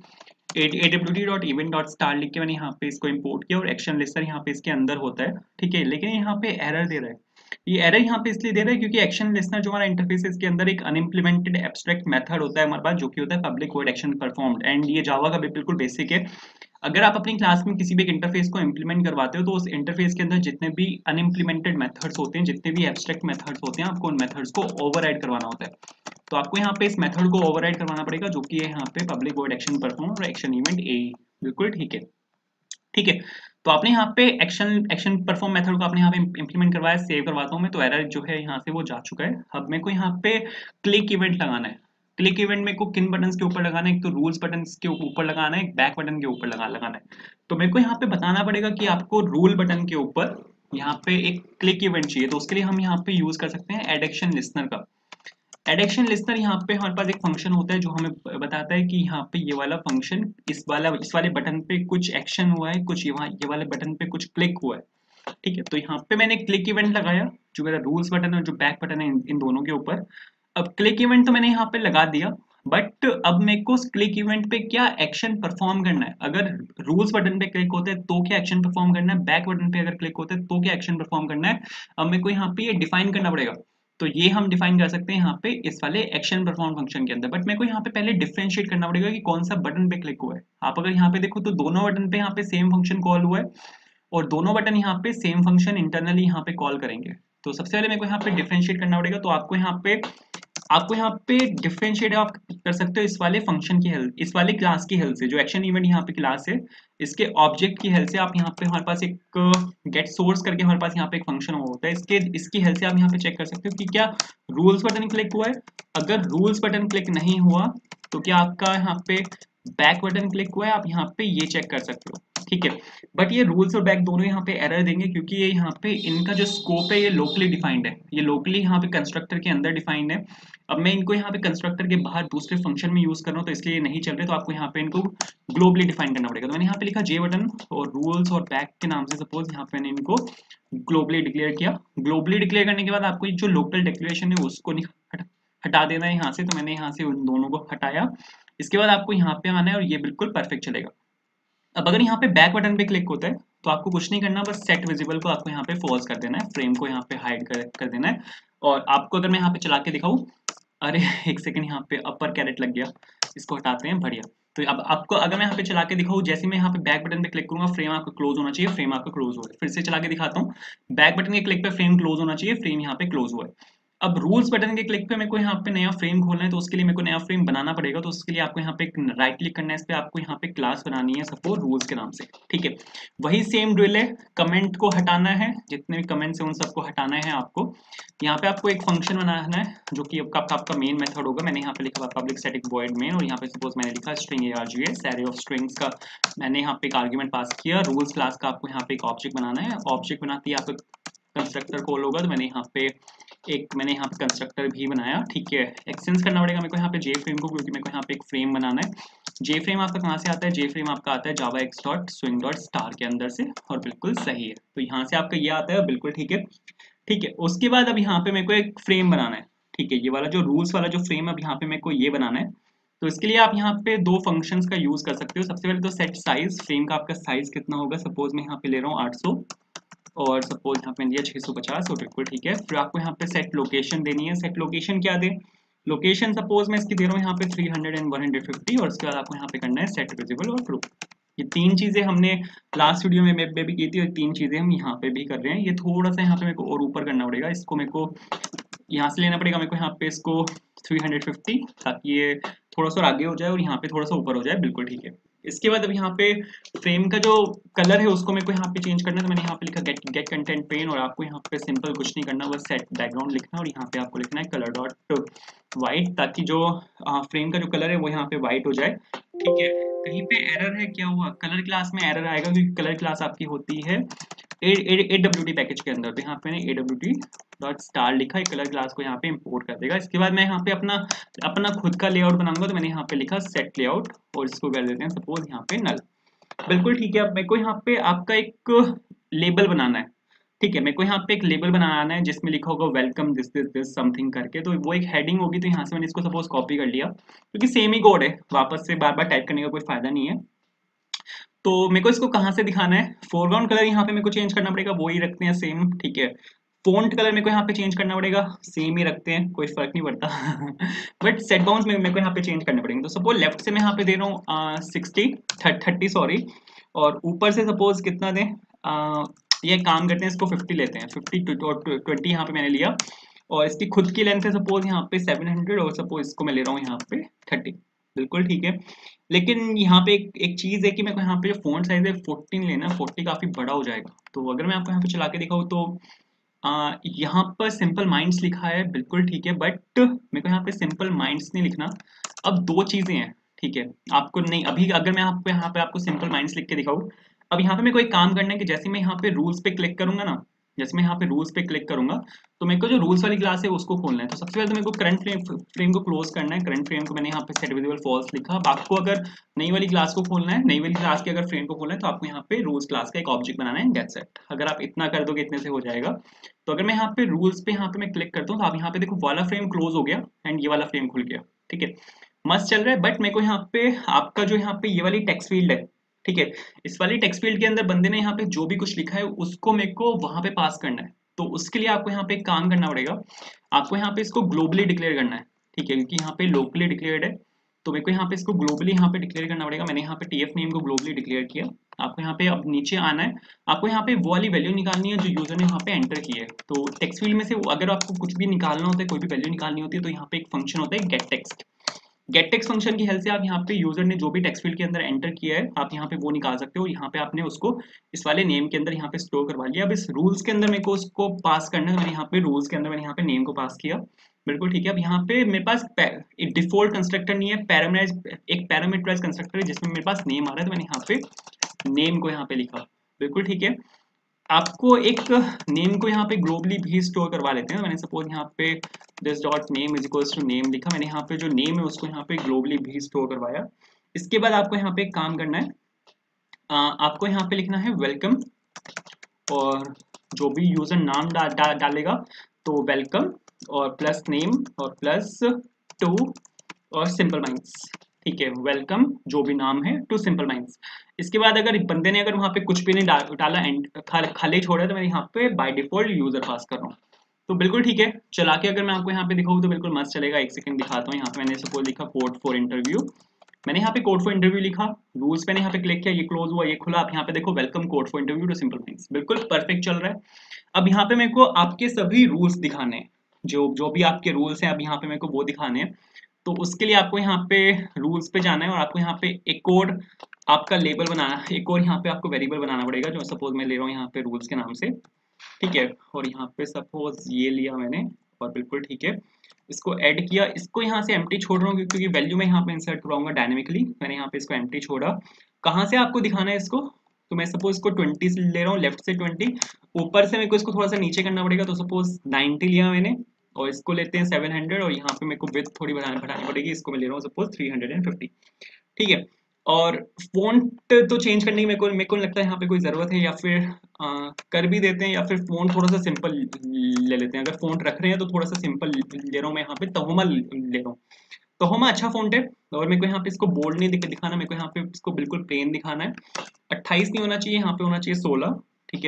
awt.event.star लिख के मैंने यहाँ पे इसको इंपोर्ट किया, और एक्शन लिस्टर यहाँ पे इसके अंदर होता है, ठीक है। लेकिन यहाँ पे एरर दे रहा है। ये एरर यहाँ पे इसलिए दे रहा है क्योंकि एक्शन लिस्टर जो हमारा इंटरफेस है, इसके अंदर एक अनइम्प्लीमेंटेड एब्स्ट्रैक्ट मेथड होता है हमारे पास, जो कि होता है public void action performed. And ये जावा का बिल्कुल बेसिक है। अगर आप अपनी क्लास में किसी भी एक इंटरफेस को इंप्लीमेंट करवाते हो तो उस इंटरफेस के अंदर जितने भी अनइम्प्लीमेंटेड मेथड्स होते हैं, जितने भी एब्स्ट्रैक्ट मेथड्स होते हैं, आपको उन मेथड्स को ओवरराइड करवाना होता है। तो आपको यहाँ पे इस मेथड को ओवरराइड करवाना पड़ेगा, जो कि है यहाँ पे पब्लिक वॉइड एक्शन परफॉर्म और एक्शन इवेंट ए। बिल्कुल ठीक है, ठीक है। तो आपने यहाँ पे एक्शन एक्शन परफॉर्म मेथड को आपने यहाँ पे इंप्लीमेंट करवाया। सेव करवाता हूँ मैं, तो एरर जो है यहाँ से वो जा चुका है। अब मेरे को यहाँ पे क्लिक इवेंट लगाना है। क्लिक इवेंट मेरे को किन बटन के ऊपर लगाना है? एक तो रूल्स बटन के ऊपर लगाना है, एक बैक बटन के ऊपर लगा लगाना है। तो मेरे को यहाँ पे बताना पड़ेगा कि आपको रूल बटन के ऊपर यहाँ पे एक क्लिक इवेंट चाहिए। तो उसके लिए हम यहाँ पे यूज कर सकते हैं एड एक्शन लिस्नर का। एड एक्शन लिस्नर यहाँ पे हमारे पास एक फंक्शन होता है जो हमें बताता है कि यहाँ पे ये वाला फंक्शन इस वाला इस वाले बटन पे कुछ एक्शन हुआ है, कुछ यहाँ ये वाले बटन पे कुछ क्लिक हुआ है, ठीक है। तो यहाँ पे मैंने क्लिक इवेंट लगाया, जो मेरा रूल्स बटन है और जो बैक बटन है, इन, इन दोनों के ऊपर। अब क्लिक इवेंट तो मैंने यहाँ पे लगा दिया, बट अब मेरे को क्लिक इवेंट पे क्या एक्शन परफॉर्म करना है? अगर रूल्स बटन पे क्लिक होता है तो क्या एक्शन परफॉर्म करना है, बैक बटन पे अगर क्लिक होता है तो क्या एक्शन परफॉर्म करना है, अब मेरे को यहाँ पे ये डिफाइन करना पड़ेगा। तो ये हम डिफाइन कर सकते हैं यहाँ पे इस वाले एक्शन परफॉर्म फंक्शन के अंदर। बट मेरे को यहाँ पे पहले डिफरेंशिएट करना पड़ेगा कि कौन सा बटन पे क्लिक हुआ है। आप अगर यहाँ पे देखो तो दोनों बटन पे यहाँ पे सेम फंक्शन कॉल हुआ है, और दोनों बटन यहाँ पे सेम फंक्शन इंटरनली यहाँ पे कॉल करेंगे। तो सबसे पहले मेरे को यहाँ पे डिफरेंशिएट करना पड़ेगा। तो आपको यहाँ पे आपको यहाँ पे डिफरेंशिएट आप कर सकते हो इस वाले फंक्शन की हेल्प, इस वाले क्लास की हेल्प से। जो एक्शन इवेंट यहाँ पे क्लास है, इसके ऑब्जेक्ट की हेल्प से आप यहाँ पे हमारे पास एक गेट सोर्स करके हमारे पास यहाँ पे एक फंक्शन होता है, इसके इसकी हेल्प से आप यहाँ पे चेक कर सकते हो कि क्या रूल्स बटन क्लिक हुआ है। अगर रूल्स बटन क्लिक नहीं हुआ तो क्या आपका यहाँ पे बैक बटन क्लिक हुआ है, आप यहाँ पे ये चेक कर सकते हो, ठीक है। बट ये रूल्स और बैक दोनों यहाँ पे एरर देंगे, क्योंकि ये यहाँ पे इनका जो स्कोप है ये लोकली डिफाइंड है, ये लोकली यहाँ पे कंस्ट्रक्टर के अंदर डिफाइंड है। अब मैं इनको यहाँ पे कंस्ट्रक्टर के बाहर दूसरे फंक्शन में यूज कर रहा हूँ, तो इसलिए ये नहीं चल रहे। तो आपको यहाँ पे इनको ग्लोबली डिफाइन करना पड़ेगा। तो मैंने यहाँ पे लिखा जे बटन और रूल्स और बैक के नाम से, सपोज यहाँ पे मैंने इनको ग्लोबली डिक्लेयर किया। ग्लोबली डिक्लेयर करने के बाद आपको जो लोकल डिक्लेरेशन है उसको हटा देना है यहाँ से। तो मैंने यहाँ से उन दोनों को हटाया। इसके बाद आपको यहाँ पे आना है और ये बिल्कुल परफेक्ट चलेगा। अब अगर यहाँ पे बैक बटन पे क्लिक होता है तो आपको कुछ नहीं करना, बस सेट विजिबल को आपको यहाँ पे फॉल्स कर देना है, फ्रेम को यहाँ पे हाइड कर, कर देना है। और आपको अगर मैं यहाँ पे चला के दिखाऊं, अरे एक सेकंड, यहाँ पे अपर कैरेट लग गया, इसको हटाते हैं, बढ़िया। तो अब आपको अगर मैं यहाँ पे चला के दिखाऊं, जैसे मैं यहाँ पे बैक बटन पे क्लिक करूंगा फ्रेम आपका क्लोज होना चाहिए, फ्रेम आपका क्लोज हुआ है। फिर से चला के दिखाता हूँ, बैक बटन के क्लिक पे फ्रेम क्लोज होना चाहिए, फ्रेम यहाँ पे क्लोज हुआ है। अब रूल्स बटन के क्लिक पे मेरे को यहाँ पे नया फ्रेम खोलना है, तो उसके लिए मेरे को नया फ्रेम बनाना पड़ेगा। तो उसके लिए आपको यहाँ पे राइट क्लिक करना है, इस पे आपको यहाँ पे क्लास बनानी है सपोज रूल्स के नाम से, ठीक है। वही सेम ड्रिल है, कमेंट को हटाना है, जितने भी कमेंट्स हैं उन सबको हटाना है आपको। यहाँ पे आपको एक फंक्शन बनाना है जो कि आपका आपका मेन मेथड होगा। मैंने यहाँ पे लिखा पब्लिक स्टैटिक वॉइड मेन, और यहाँ पे सपोज मैंने लिखा string RGS, array of strings का मैंने यहाँ पे एक आर्ग्यूमेंट पास किया। रूल्स क्लास का आपको यहाँ पे एक ऑब्जेक्ट बनाना है, ऑब्जेक्ट बनाते ही आपका कंस्ट्रक्टर कॉल होगा। तो मैंने यहाँ पे एक मैंने यहाँ पे कंस्ट्रक्टर भी बनाया, ठीक है। एक्सटेंस करना पड़ेगा मेरे को यहाँ पे जे फ्रेम को, क्योंकि मेरे को यहाँ पे एक फ्रेम बनाना है। जे फ्रेम आपका कहाँ से आता है? जे फ्रेम आपका आता है Java x dot swing dot star के अंदर से, और बिल्कुल सही है। तो यहाँ से आपका ये आता है, बिल्कुल ठीक है, ठीक है। उसके बाद अब यहाँ पे मेरे को एक फ्रेम बनाना है, ठीक है। ये वाला जो रूल्स वाला जो फ्रेम, अब यहाँ पे मेरे को ये बनाना है। तो इसके लिए आप यहाँ पे दो फंक्शंस का यूज कर सकते हो। सबसे पहले तो सेट साइज, फ्रेम का आपका साइज कितना होगा, सपोज मैं यहाँ पे ले रहा हूँ आठ सौ, और सपोज यहाँ पे दिया छः सौ पचास और बिल्कुल ठीक है। फिर आपको यहाँ पे सेट लोकेशन देनी है। सेट लोकेशन क्या दे, लोकेशन सपोज मैं इसकी दे रहा हूँ यहाँ पे three hundred and one hundred fifty और उसके बाद आपको यहाँ पे करना है सेट विजिबल और ट्रू। ये तीन चीजें हमने लास्ट वीडियो में मैं भी की थी और तीन चीजें हम यहाँ पे भी कर रहे हैं। ये थोड़ा सा यहाँ पे मेरे को और ऊपर करना पड़ेगा, इसको मेरे को यहाँ से लेना पड़ेगा मेरे को यहाँ पे इसको थ्री हंड्रेड फिफ्टी, ताकि ये थोड़ा सा आगे हो जाए और यहाँ पे थोड़ा सा ऊपर हो जाए। बिल्कुल ठीक है। इसके बाद अब यहाँ पे फ्रेम का जो कलर है उसको मेरे को यहाँ पे चेंज करना है, तो मैंने यहाँ पे लिखा गेट गेट कंटेंट पेन और आपको यहाँ पे सिंपल कुछ नहीं करना, बस सेट बैकग्राउंड लिखना है और यहाँ पे आपको लिखना है कलर डॉट वाइट, ताकि जो फ्रेम का जो कलर है वो यहाँ पे वाइट हो जाए। ठीक है। कहीं पे एरर है, क्या हुआ, कलर क्लास में एरर आएगा क्योंकि कलर क्लास आपकी होती है ए डब्ल्यू टी पैकेज के अंदर। तो यहाँ पे मैंने A W T dot star लिखा है, कलर क्लास को यहाँ पे इंपोर्ट कर देगा। इसके बाद मैं यहाँ पे अपना अपना खुद का लेआउट बनाऊंगा, तो मैंने यहाँ पे लिखा सेट लेआउट और इसको कर देते हैं सपोज यहाँ पे नल। बिल्कुल ठीक है। अब मेरे को यहाँ पे आपका एक लेबल बनाना है। ठीक है, मेरे को यहाँ पे एक लेबल बनाना है जिसमें लिखा होगा welcome this this this something करके, तो वो एक हेडिंग होगी। तो यहाँ से मैंने इसको सपोज कॉपी कर लिया क्योंकि सेम ही कोड है, वापस से बार बार टाइप करने का कोई फायदा नहीं है। तो मेरे को इसको कहाँ से दिखाना है, फोरग्राउंड कलर यहाँ पे मेरे को चेंज करना पड़ेगा, वो ही रखते हैं सेम। ठीक है। फॉन्ट कलर मेरे को यहाँ पे चेंज करना पड़ेगा, सेम ही रखते हैं, कोई फर्क नहीं पड़ता बट सेट बाउंस में मेरे को यहाँ पे चेंज करने पड़ेंगे। तो सपोज लेफ्ट से मैं यहाँ पे दे रहा हूँ सिक्सटी थर्टी सॉरी, और ऊपर से सपोज कितना दें, आ, ये काम करते हैं, इसको फिफ्टी लेते हैं, फिफ्टी और ट्वेंटी यहाँ पे मैंने लिया और इसकी खुद की लेंथ है सपोज यहाँ पे सेवन हंड्रेड और सपोज इसको मैं ले रहा हूँ यहाँ पे थर्टी। बिल्कुल ठीक है। लेकिन यहाँ पे एक, एक चीज है कि मेरे को यहाँ पे जो फोंट साइज है फोर्टीन लेना, फोर्टी काफी बड़ा हो जाएगा। तो अगर मैं आपको यहाँ पे चला के दिखाऊँ तो आ, यहाँ पर सिंपल माइंड्स लिखा है, बिल्कुल ठीक है, बट मेरे को यहाँ पे सिंपल माइंड्स नहीं लिखना। अब दो चीजें हैं। ठीक है, आपको नहीं, अभी अगर मैं आपको यहाँ पे आपको सिंपल माइंड्स लिख के दिखाऊँ, अब यहाँ पे मेरे को एक काम करना है कि जैसे मैं यहाँ पे रूल्स पे क्लिक करूंगा ना, जैसे मैं यहाँ पे रूल्स पे क्लिक करूंगा तो मेरे को जो रूल्स वाली क्लास है उसको खोलना है। तो सबसे पहले तो मेरे को करंट फ्रेम फ्रेम को क्लोज करना है। करंट फ्रेम को मैंने यहाँ पे सेट विजिबल फॉल्स लिखा। अब आपको अगर नई वाली क्लास को खोलना है, नई वाली क्लास के अगर फ्रेम को खोलना है तो आपको यहाँ पे रूल्स क्लास का एक ऑब्जेक्ट बनाना है, दैट्स इट। अगर आप इतना कर दोगे इतने से हो जाएगा। तो अगर मैं यहाँ पे रूल्स पे यहाँ पे मैं क्लिक करता हूँ तो आप यहाँ पे देखो वाला फ्रेम क्लोज हो गया एंड ये वाला फ्रेम खुल गया। ठीक है, मस्त चल रहा है। बट मेरे को यहाँ पे आपका जो यहाँ पे ये वाली टेक्स्ट फील्ड है, ठीक है, इस वाली टेक्स्ट फील्ड के अंदर बंदे ने यहाँ पे जो भी कुछ लिखा है उसको मेरे को वहां पे पास करना है। तो उसके लिए आपको यहाँ पे एक काम करना पड़ेगा, आपको यहाँ पे इसको ग्लोबली डिक्लेयर करना है। ठीक है, क्योंकि यहाँ पे लोकली डिक्लेयर्ड है, तो मेरे को यहाँ पे इसको ग्लोबली यहाँ पे डिक्लेयर करना पड़ेगा। मैंने यहाँ पे टीएफ नेम को ग्लोबली डिक्लेयर किया। आपको यहाँ पे अब नीचे आना है, आपको यहाँ पे वो वाली वैल्यू निकालनी है जो यूजर ने यहाँ पे एंटर की है। तो टेक्स्ट फील्ड में से अगर आपको कुछ भी निकालना होता है, कोई भी वैल्यू निकालनी होती है, तो यहाँ पे एक फंक्शन होता है get text. Get text function की हेल्प से आप यहाँ पे यूजर ने जो भी टेक्स्ट फील्ड के अंदर एंटर किया है आप यहाँ पे वो निकाल सकते हो। यहाँ पे आपने उसको इस वाले नेम के अंदर यहाँ पे स्टोर करवा लिया। अब इस रूल्स के अंदर मेरे को उसको पास करना है, मैंने यहाँ पे रूल्स के अंदर मैंने यहाँ पे नेम को पास किया। बिल्कुल ठीक है। अब यहाँ पे मेरे पास डिफॉल्ट कंस्ट्रक्टर नहीं है, पैरामीटराइज एक पैरामीटराइज कंस्ट्रक्टर है जिसमें मेरे पास नेम आ रहा है, तो मैंने यहाँ पे नेम को यहाँ पे लिखा। बिल्कुल ठीक है। आपको एक नेम को यहाँ पे ग्लोबली भी स्टोर करवा लेते हैं। मैंने सपोज यहाँ पे this dot name is equals to name लिखा, मैंने यहाँ पे जो नेम है उसको यहाँ पे ग्लोबली भी स्टोर करवाया। इसके बाद आपको यहाँ पे एक काम करना है, आ, आपको यहाँ पे लिखना है वेलकम, और जो भी यूजर नाम डा, डा, डालेगा तो वेलकम और प्लस नेम और प्लस टू और सिंपल माइंड्स। ठीक है, वेलकम जो भी नाम है टू सिंपल माइंड्स। इसके बाद अगर बंदे ने अगर वहाँ पे कुछ भी नहीं डा, डाला एंड खाली छोड़ा तो मैं यहाँ पे बाय डिफॉल्ट यूजर पास कर रहा हूँ। तो बिल्कुल ठीक है, चला के अगर मैं आपको यहाँ पे दिखाऊँ तो बिल्कुल मस्त चलेगा। एक सेकंड दिखाता हूँ। यहाँ पे मैंने सपोज लिखा कोड फॉर इंटरव्यू, मैंने यहाँ पे कोड फॉर इंटरव्यू लिखा, रूल्स मैंने यहाँ पे क्लिक किया, ये क्लोज हुआ, ये खुला। आप यहाँ पे देखो welcome code for interview to simple minds, बिल्कुल परफेक्ट चल रहा है। अब यहाँ पे मेरे को आपके सभी रूल्स दिखाने हैं, जो जो भी आपके रूल्स हैं अब यहाँ पे मेरे को वो दिखाने हैं। तो उसके लिए आपको यहाँ पे रूल्स पे जाना है और आपको यहाँ पे एक और आपका लेबल बनाना है, एक और यहाँ पे आपको वेरिएबल बनाना पड़ेगा, जो सपोज मैं ले रहा हूँ यहाँ पे रूल्स के नाम से। ठीक है, और यहाँ पे सपोज ये लिया मैंने और बिल्कुल ठीक है, इसको ऐड किया। इसको यहाँ से एम्प्टी छोड़ रहा हूँ क्योंकि वैल्यू मैं यहाँ पे इंसर्ट कराऊंगा डायनेमिकली। मैंने यहाँ पे इसको एम्प्टी छोड़ा। कहाँ से आपको दिखाना है इसको, तो मैं सपोज इसको ट्वेंटी ले रहा हूँ, लेफ्ट से ट्वेंटी, ऊपर से मेरे को इसको थोड़ा सा नीचे करना पड़ेगा। तो सपोज नाइनटी लिया मैंने और इसको लेते हैं सेवन हंड्रेड, और यहाँ पे मेरे को विड्थ थोड़ी बढ़ानी बढ़ानी पड़ेगी, इसको मैं ले रहा हूँ सपोज थ्री हंड्रेड फिफ्टी। ठीक है, और फॉन्ट तो चेंज करने की मेरे को मेरे को लगता है यहाँ पे कोई ज़रूरत है, या फिर आ, कर भी देते हैं, या फिर फॉन्ट थोड़ा सा सिंपल ले लेते हैं। अगर फॉन्ट रख रहे हैं तो थोड़ा सा सिंपल ले रहा हूँ मैं, यहाँ पे तहोमा ले रहा हूँ। तहोमा अच्छा फॉन्ट है, और मेरे को यहाँ पे इसको बोल्ड नहीं दिख दिखाना, मेरे को यहाँ पे इसको बिल्कुल प्लेन दिखाना है। अट्ठाईस नहीं होना चाहिए, यहाँ पे होना चाहिए सोलह। ठीक है,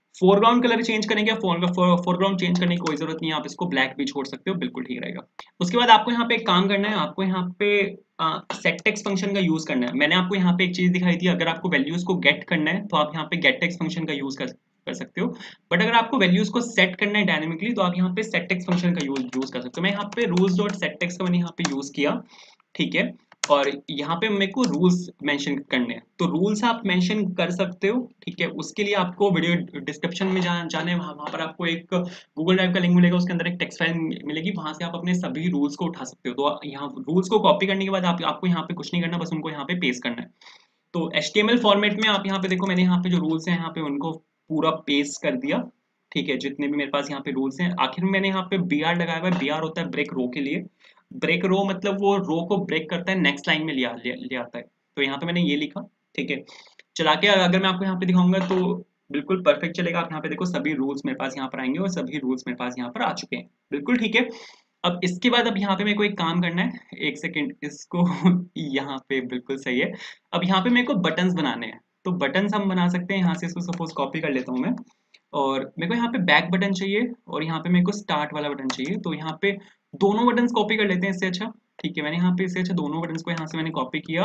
फोरग्राउंड कलर चेंज करेंगे, फोरग्राउंड चेंज करने की कोई जरूरत नहीं है, आप इसको ब्लैक भी छोड़ सकते हो, बिल्कुल ठीक रहेगा। उसके बाद आपको यहाँ पे एक काम करना है, आपको यहाँ पे सेट टेक्स्ट फंक्शन का यूज करना है। मैंने आपको यहाँ पे एक चीज दिखाई थी, अगर आपको वैल्यूज को गेट करना है तो आप यहाँ पे गेट टेक्स्ट फंक्शन का यूज कर कर सकते हो, बट अगर आपको वैल्यूज को सेट करना है डायनेमिकली तो आप यहाँ पे सेट टेक्स्ट फंक्शन का यूज यूज कर सकते हो। मैं यहाँ पे रूल्स डॉट सेट टेक्स्ट का मैंने यहाँ पे यूज किया, ठीक है, और यहाँ पे मेरे को रूल्स मेंशन करने हैं, तो रूल्स आप मेंशन कर सकते हो, ठीक है। उसके लिए आपको वीडियो डिस्क्रिप्शन में जा, जाने वहाँ वहाँ पर आपको एक गूगल ड्राइव का लिंक मिलेगा, उसके अंदर एक टेक्स्ट फाइल मिलेगी, वहां से आप अपने सभी रूल्स को उठा सकते हो। तो यहाँ रूल्स को कॉपी करने के बाद आप, आपको यहाँ पे कुछ नहीं करना, बस उनको यहाँ पे पेस्ट करना है। तो H T M L format में आप यहाँ पे देखो, मैंने यहाँ पे जो रूल्स हैं यहाँ पे उनको पूरा पेस्ट कर दिया, ठीक है, जितने भी मेरे पास यहाँ पे रूल्स हैं। आखिर में मैंने यहाँ पे बी आर लगाया हुआ है, बी आर होता है ब्रेक रो के लिए, ब्रेक रो मतलब वो रो को ब्रेक करता है, नेक्स्ट लाइन में ले, ले, ले आता है। तो यहाँ पे मैंने ये लिखा, ठीक है। चला के अगर मैं आपको यहाँ पे दिखाऊंगा तो बिल्कुल परफेक्ट चलेगा। आप यहाँ पे देखो सभी रूल्स मेरे पास यहाँ पर आएंगे और सभी रूल्स मेरे पास यहाँ पर आ चुके हैं, बिल्कुल ठीक है। अब इसके बाद अब यहाँ पे मेरे को एक काम करना है, एक सेकेंड इसको यहाँ पे बिल्कुल सही है। अब यहाँ पे मेरे को बटन्स बनाने हैं, तो बटन्स हम बना सकते हैं यहाँ से, इसको सपोज कॉपी कर लेता हूँ मैं, और मेरे को यहाँ पे बैक बटन चाहिए और यहाँ पे मेरे को स्टार्ट वाला बटन चाहिए। तो यहाँ पे दोनों बटन्स कॉपी कर लेते हैं इससे अच्छा, ठीक है। मैंने यहाँ पे इससे अच्छा दोनों बटन्स को यहाँ से मैंने कॉपी किया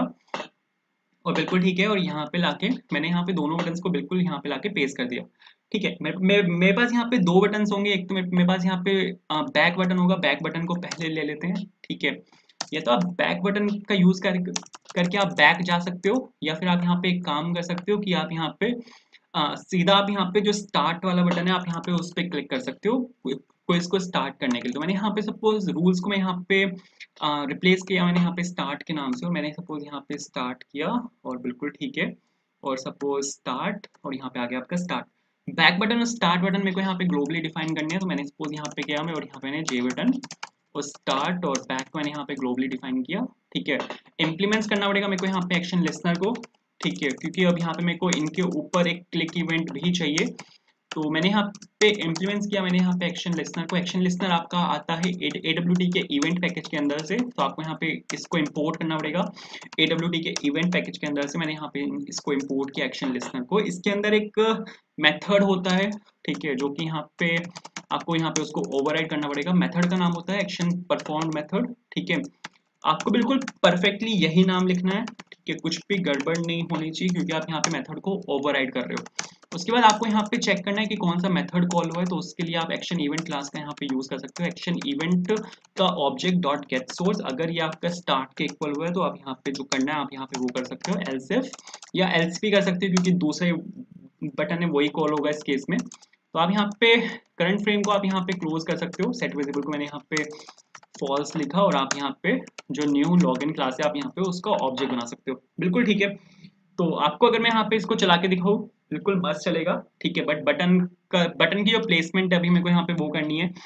और बिल्कुल ठीक है, और यहाँ पे लाके मैंने यहाँ पे दोनों बटन्स को बिल्कुल यहाँ पे लाके पेस्ट कर दिया, ठीक है। मेरे मेरे मेरे पास यहाँ पे दो बटन्स होंगे, एक तो मेरे, मेरे पास यहाँ पे बैक बटन होगा, बैक बटन को पहले ले लेते हैं, ठीक है। या तो आप बैक बटन का यूज कर करके आप बैक जा सकते हो, या फिर आप यहाँ पे एक काम कर सकते हो कि आप यहाँ पे आ, सीधा आप यहाँ पे जो स्टार्ट वाला बटन है आप यहाँ पे उस पर क्लिक कर सकते हो क्विज को स्टार्ट करने के लिए। तो मैंने यहाँ पे सपोज रूल्स को मैं यहाँ पे रिप्लेस किया, मैंने यहाँ पे स्टार्ट के नाम से, और मैंने सपोज यहाँ पे स्टार्ट किया और बिल्कुल ठीक है, और सपोज स्टार्ट, और यहाँ पे आ गया आपका स्टार्ट। बैक बटन और स्टार्ट बटन मेरे को यहाँ पे ग्लोबली डिफाइन करने हैं, तो मैंने सपोज यहाँ पे किया मैं, और यहाँ पे मैंने जे बटन और स्टार्ट और बैक को मैंने यहाँ पे ग्लोबली डिफाइन किया, ठीक है। इम्प्लीमेंट्स करना पड़ेगा मेरे को यहाँ पे एक्शन लिस्नर को, ठीक है, क्योंकि अब यहाँ पे मेरे को इनके ऊपर एक क्लिक इवेंट भी चाहिए। तो मैंने यहाँ पे इम्प्लीमेंट्स किया, मैंने यहाँ पे एक्शन लिस्नर को, एक्शन लिस्नर आपका आता है ए डब्ल्यू टी के इवेंट पैकेज के अंदर से, तो आपको यहाँ पे इसको इंपोर्ट करना पड़ेगा ए डब्ल्यू टी के इवेंट पैकेज के अंदर से। मैंने यहाँ पे इसको इंपोर्ट किया एक्शन लिस्नर को। इसके अंदर एक मेथड होता है, ठीक है, जो कि यहाँ पे आपको यहाँ पे उसको ओवरराइड करना पड़ेगा। मेथड का नाम होता है एक्शन परफॉर्म मेथड, ठीक है। आपको बिल्कुल परफेक्टली यही नाम लिखना है, ठीक है, कुछ भी गड़बड़ नहीं होनी चाहिए, क्योंकि आप यहाँ पे मेथड को ओवरराइड कर रहे हो। उसके बाद आपको यहाँ पे चेक करना है कि कौन सा मेथड कॉल हुआ है, तो उसके लिए आप एक्शन इवेंट क्लास का यहाँ पे यूज कर सकते हो। एक्शन इवेंट का ऑब्जेक्ट डॉट गेट सोर्स, अगर ये आपका स्टार्ट के इक्वल हुआ है तो आप यहाँ पे जो करना है आप यहाँ पे वो कर सकते हो, एल्स इफ या एल्स भी कर सकते हो, क्योंकि दूसरे बटन है वही कॉल होगा इस केस में। तो आप यहाँ पे करंट फ्रेम को आप यहाँ पे क्लोज कर सकते हो। सेट विजिबल को मैंने यहाँ पे फॉल्स लिखा, और आप यहाँ पे जो न्यू लॉगिन क्लास है आप यहाँ पे उसका ऑब्जेक्ट बना सकते हो, बिल्कुल ठीक है। तो आपको अगर मैं यहाँ पे इसको चला के दिखाऊं बिल्कुल मस्त चलेगा, ठीक है, बट बटन का बटन की जो प्लेसमेंट है अभी मेरे को यहाँ पे वो करनी है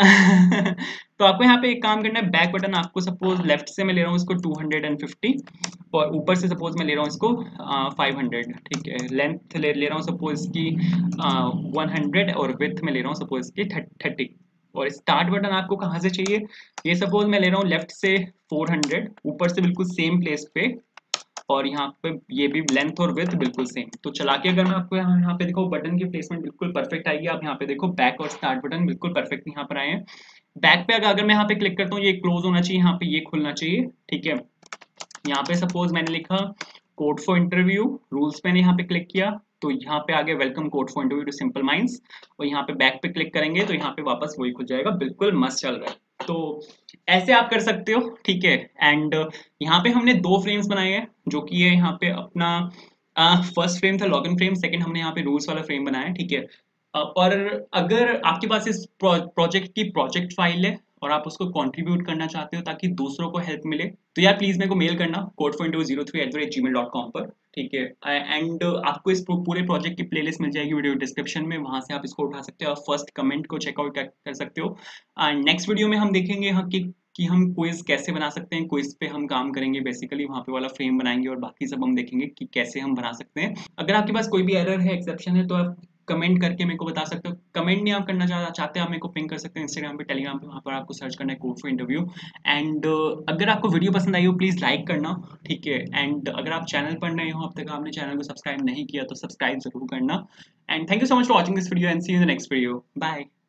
तो आपको यहाँ पे एक काम करना है, बैक बटन आपको सपोज लेफ्ट से मैं ले रहा हूँ इसको टू हंड्रेड फिफ्टी, और ऊपर से सपोज मैं ले रहा हूँ इसको फाइव हंड्रेड, ठीक है। लेंथ ले, ले रहा हूँ सपोज इसकी वन हंड्रेड, और विड्थ में ले रहा हूँ सपोज इसकी थर्टी। और स्टार्ट बटन आपको कहाँ से चाहिए, ये सपोज मैं ले रहा हूँ लेफ्ट से फोर हंड्रेड, ऊपर से बिल्कुल सेम प्लेस पे, और यहाँ पे ये भी लेंथ और विड्थ बिल्कुल सेम। तो चला के अगर मैं आपको यहाँ यहाँ पे देखो बटन की प्लेसमेंट बिल्कुल परफेक्ट आएगी। आप यहाँ पे देखो बैक और स्टार्ट बटन बिल्कुल परफेक्ट यहाँ पर आए हैं। बैक पे अगर मैं यहाँ पे क्लिक करता हूँ ये क्लोज होना चाहिए, यहाँ पे ये खुलना चाहिए, ठीक है। यहाँ पे सपोज मैंने लिखा कोड फॉर इंटरव्यू, रूल्स मैंने यहाँ पे क्लिक किया, तो यहाँ पे आगे welcome code for interview to simple minds, और यहाँ पे बैक पे क्लिक करेंगे तो यहाँ पे वापस वही खुल जाएगा, बिल्कुल मस्त चल रहा है। तो ऐसे आप कर सकते हो, ठीक है। एंड यहाँ पे हमने दो फ्रेम्स बनाए हैं, जो कि है यहाँ पे अपना फर्स्ट फ्रेम था लॉगिन फ्रेम, सेकंड हमने यहाँ पे रूल्स वाला फ्रेम बनाया है, ठीक है। और अगर आपके पास इस प्रोजेक्ट की प्रोजेक्ट फाइल है और आप उसको कंट्रीब्यूट करना चाहते हो ताकि दूसरों को हेल्प मिले, तो यार प्लीज मेरे को मेल करना code for interview zero three at the rate Gmail dot com पर, ठीक है। एंड आपको इस पूरे प्रोजेक्ट की प्लेलिस्ट मिल जाएगी वीडियो डिस्क्रिप्शन में, वहां से आप इसको उठा सकते हो और फर्स्ट कमेंट को चेकआउट कर सकते हो। एंड नेक्स्ट वीडियो में हम देखेंगे हाँ कि कि हम क्विज कैसे बना सकते हैं, क्विज पे हम काम करेंगे, बेसिकली वहाँ पे वाला फ्रेम बनाएंगे और बाकी सब हम देखेंगे कि कैसे हम बना सकते हैं। अगर आपके पास कोई भी एरर है, एक्सेप्शन है, तो आप कमेंट करके मेरे को बता सकते हो। कमेंट नहीं आप करना चाह, चाहते आप मेरे को पिंग कर सकते हैं इंस्टाग्राम पे, टेलीग्राम पे, वहाँ पर आपको सर्च करना है कोड फॉर इंटरव्यू। एंड अगर आपको वीडियो पसंद आई हो प्लीज़ लाइक करना, ठीक है। एंड अगर आप चैनल पर नए हो, अब तक आपने चैनल को सब्सक्राइब नहीं किया तो सब्सक्राइब जरूर करना। And thank you so much for watching this video and see you in the next video. Bye.